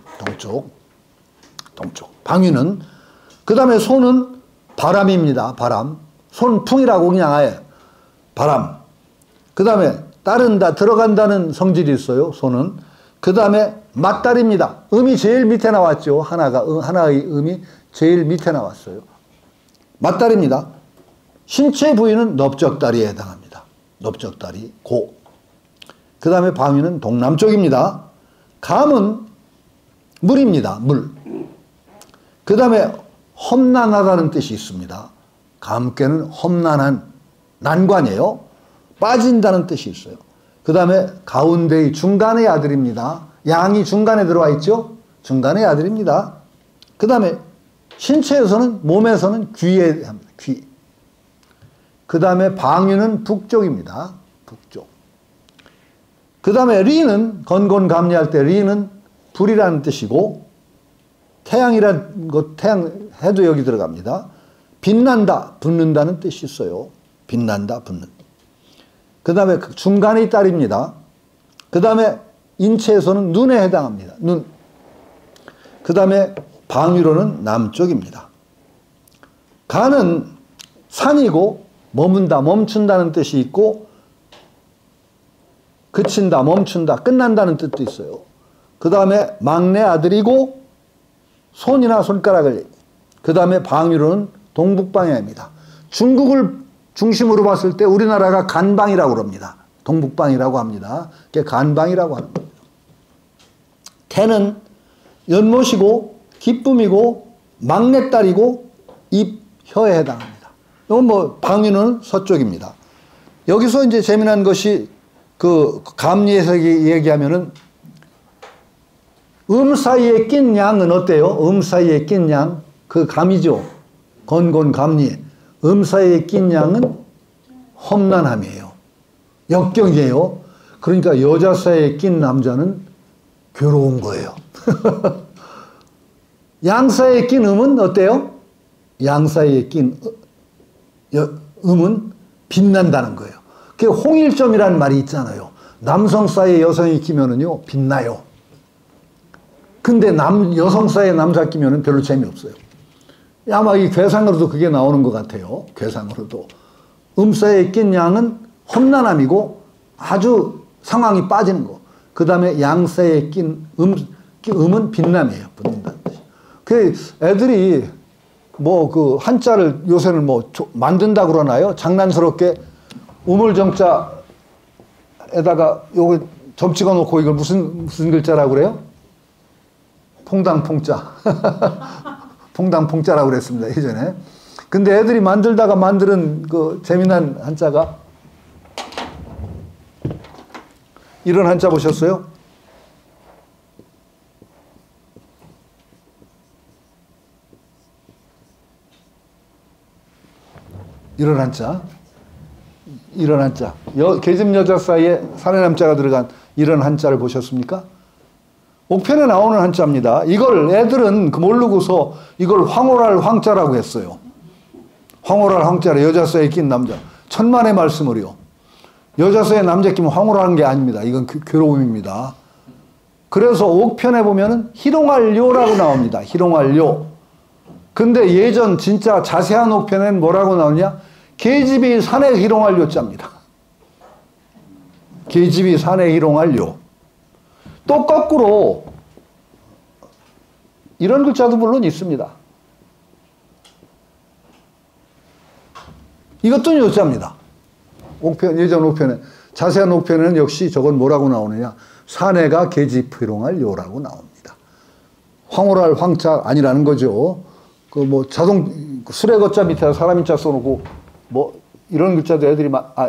동쪽. 방위는. 그 다음에 소는 바람입니다. 바람. 손풍이라고 그냥 아예. 바람. 그 다음에 따른다, 들어간다는 성질이 있어요. 소는. 그 다음에 맏딸입니다. 음이 제일 밑에 나왔죠. 하나의 음이 제일 밑에 나왔어요. 맏딸입니다. 신체 부위는 넓적다리에 해당합니다. 넓적다리, 고. 그 다음에 방위는 동남쪽입니다. 감은 물입니다. 물. 그 다음에 험난하다는 뜻이 있습니다. 감께는 험난한, 난관이에요. 빠진다는 뜻이 있어요. 그 다음에 가운데의 중간의 아들입니다. 양이 중간에 들어와 있죠? 중간의 아들입니다. 그 다음에 신체에서는, 몸에서는 귀에 합니다. 귀. 그 다음에 방위는 북쪽입니다. 북쪽. 그 다음에 리는, 건곤감리할 때 리는 불이라는 뜻이고, 태양이란 것, 태양, 해도 여기 들어갑니다. 빛난다, 붙는다는 뜻이 있어요. 빛난다, 붙는. 그 다음에 중간의 딸입니다. 그 다음에 인체에서는 눈에 해당합니다. 눈. 그 다음에 방위로는 남쪽입니다. 가는 산이고 머문다, 멈춘다는 뜻이 있고 그친다, 멈춘다, 끝난다는 뜻도 있어요. 그 다음에 막내 아들이고 손이나 손가락을, 그 다음에 방위로는 동북방향입니다. 중국을 중심으로 봤을 때 우리나라가 간방이라고 그럽니다. 동북방이라고 합니다. 그게 간방이라고 하는 겁니다. 태는 연못이고 기쁨이고 막내딸이고 입, 혀에 해당합니다. 이건 뭐 방위는 서쪽입니다. 여기서 이제 재미난 것이 그 감리에서 얘기하면은 사이에 낀 양은 어때요? 사이에 낀 양, 그 감이죠. 건곤감리. 사이에 낀 양은 험난함이에요. 역경이에요. 그러니까 여자 사이에 낀 남자는 괴로운 거예요. 양 사이에 낀 음은 어때요? 양 사이에 낀 음은 빛난다는 거예요. 그게 홍일점이라는 말이 있잖아요. 남성 사이에 여성이 끼면은요, 빛나요. 근데 여성 사이에 남자 끼면은 별로 재미없어요. 아마 이 괴상으로도 그게 나오는 것 같아요. 괴상으로도. 사이에 낀 양은 험난함이고 아주 상황이 빠지는 거. 그 다음에 양 사이에 낀 음은 빛남이에요. 붙는다는 뜻이. 그 애들이 뭐 그 한자를 요새는 뭐 만든다 그러나요? 장난스럽게 우물정자에다가 요거 점 찍어 놓고 이걸 무슨 글자라고 그래요? 퐁당퐁자. 퐁당퐁자라고 그랬습니다. 예전에. 근데 애들이 만들다가 만드는 그 재미난 한자가 이런 한자 보셨어요? 이런 한자. 이런 한자. 계집 여자 사이에 사내남자가 들어간 이런 한자를 보셨습니까? 옥편에 나오는 한자입니다. 이걸 애들은 모르고서 이걸 황홀할 황자라고 했어요. 황홀할 황자래. 여자 사이에 낀 남자. 천만의 말씀을요. 여자 사이에 남자 끼면 황홀하는 게 아닙니다. 이건 괴로움입니다. 그래서 옥편에 보면은 희롱할요라고 나옵니다. 희롱할요. 근데 예전 진짜 자세한 옥편에는 뭐라고 나오냐? 계집이 산에 희롱할요자입니다. 계집이 산에 희롱할요. 또 거꾸로 이런 글자도 물론 있습니다. 이것도 요자입니다. 옥편, 예전 옥편에, 자세한 옥편에는 역시 저건 뭐라고 나오느냐? 사내가 계집 희롱할요라고 나옵니다. 황홀할 황자 아니라는 거죠. 그 뭐 자동 수레거자 밑에 사람 인자 써놓고 뭐 이런 글자도 애들이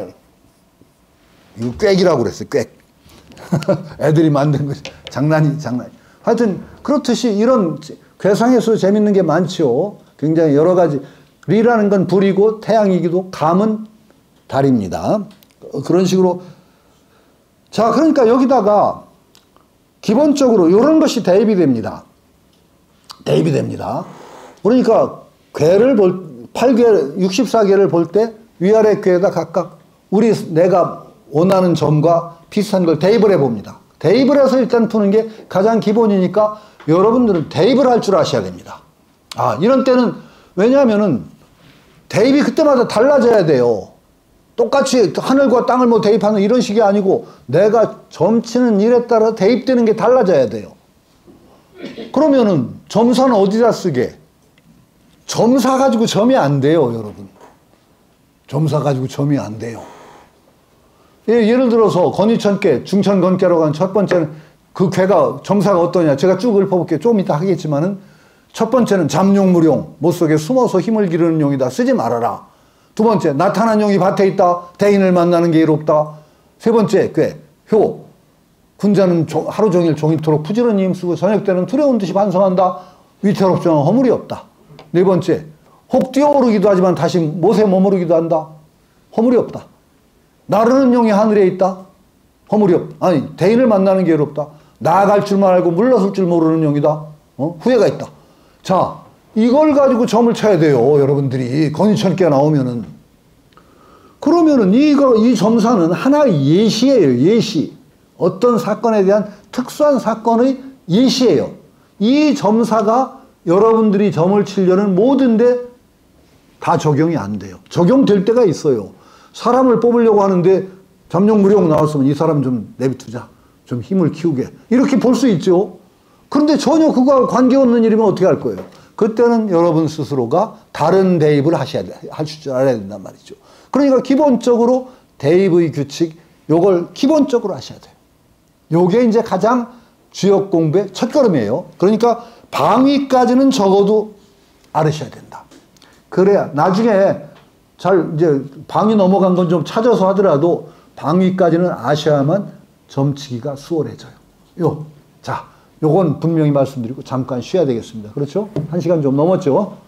이거 꽥이라고 그랬어요. 꽥. 애들이 만든 거지. 장난이. 하여튼 그렇듯이 이런 괴상에서 재밌는 게 많죠. 굉장히 여러 가지. 리라는 건 불이고 태양이기도, 감은 달입니다. 그런 식으로. 자, 그러니까 여기다가 기본적으로 이런 것이 대입이 됩니다. 대입이 됩니다. 그러니까 괴를 8괴, 64괴를 볼 때 위아래 괴에다 각각 내가 원하는 점과 비슷한 걸 대입을 해봅니다. 대입을 해서 일단 푸는 게 가장 기본이니까 여러분들은 대입을 할 줄 아셔야 됩니다. 이런 때는 왜냐하면은 대입이 그때마다 달라져야 돼요. 똑같이 하늘과 땅을 뭐 대입하는 이런 식이 아니고 내가 점치는 일에 따라 대입되는 게 달라져야 돼요. 그러면은 점사는 어디다 쓰게? 점사 가지고 점이 안 돼요, 여러분. 점사 가지고 점이 안 돼요. 예를 들어서 건의천계, 중천건계라고 하는 첫 번째는 그 괴가 점사가 어떠냐. 제가 쭉 읊어볼게요. 조금 이따 하겠지만은 첫 번째는 잠용무용, 못 속에 숨어서 힘을 기르는 용이다. 쓰지 말아라. 두 번째, 나타난 용이 밭에 있다. 대인을 만나는 게 이롭다. 세 번째, 괴, 효. 군자는 하루 종일 종일토록 부지런히 힘쓰고 저녁 때는 두려운 듯이 반성한다. 위태롭지만 허물이 없다. 네 번째, 혹 뛰어오르기도 하지만 다시 못에 머무르기도 한다. 허물이 없다. 나르는 용이 하늘에 있다. 허물이 없다. 아니, 대인을 만나는 게 어렵다. 나아갈 줄만 알고 물러설 줄 모르는 용이다. 후회가 있다. 자, 이걸 가지고 점을 쳐야 돼요. 여러분들이 건의천계 나오면은. 그러면은 이 점사는 하나의 예시예요. 예시. 어떤 사건에 대한 특수한 사건의 예시예요. 이 점사가 여러분들이 점을 치려는 모든데 다 적용이 안 돼요. 적용될 때가 있어요. 사람을 뽑으려고 하는데 잠룡무룡 나왔으면 이 사람 좀 내비두자. 좀 힘을 키우게. 이렇게 볼 수 있죠. 그런데 전혀 그거와 관계없는 일이면 어떻게 할 거예요? 그때는 여러분 스스로가 다른 대입을 하실 줄 알아야 된단 말이죠. 그러니까 기본적으로 대입의 규칙, 요걸 기본적으로 하셔야 돼요. 요게 이제 가장 주역 공부의 첫걸음이에요. 그러니까 방위까지는 적어도 알으셔야 된다. 그래야 나중에 잘 이제 방위 넘어간 건 좀 찾아서 하더라도 방위까지는 아셔야만 점치기가 수월해져요. 자, 요건 분명히 말씀드리고 잠깐 쉬어야 되겠습니다. 그렇죠? 1시간 좀 넘었죠?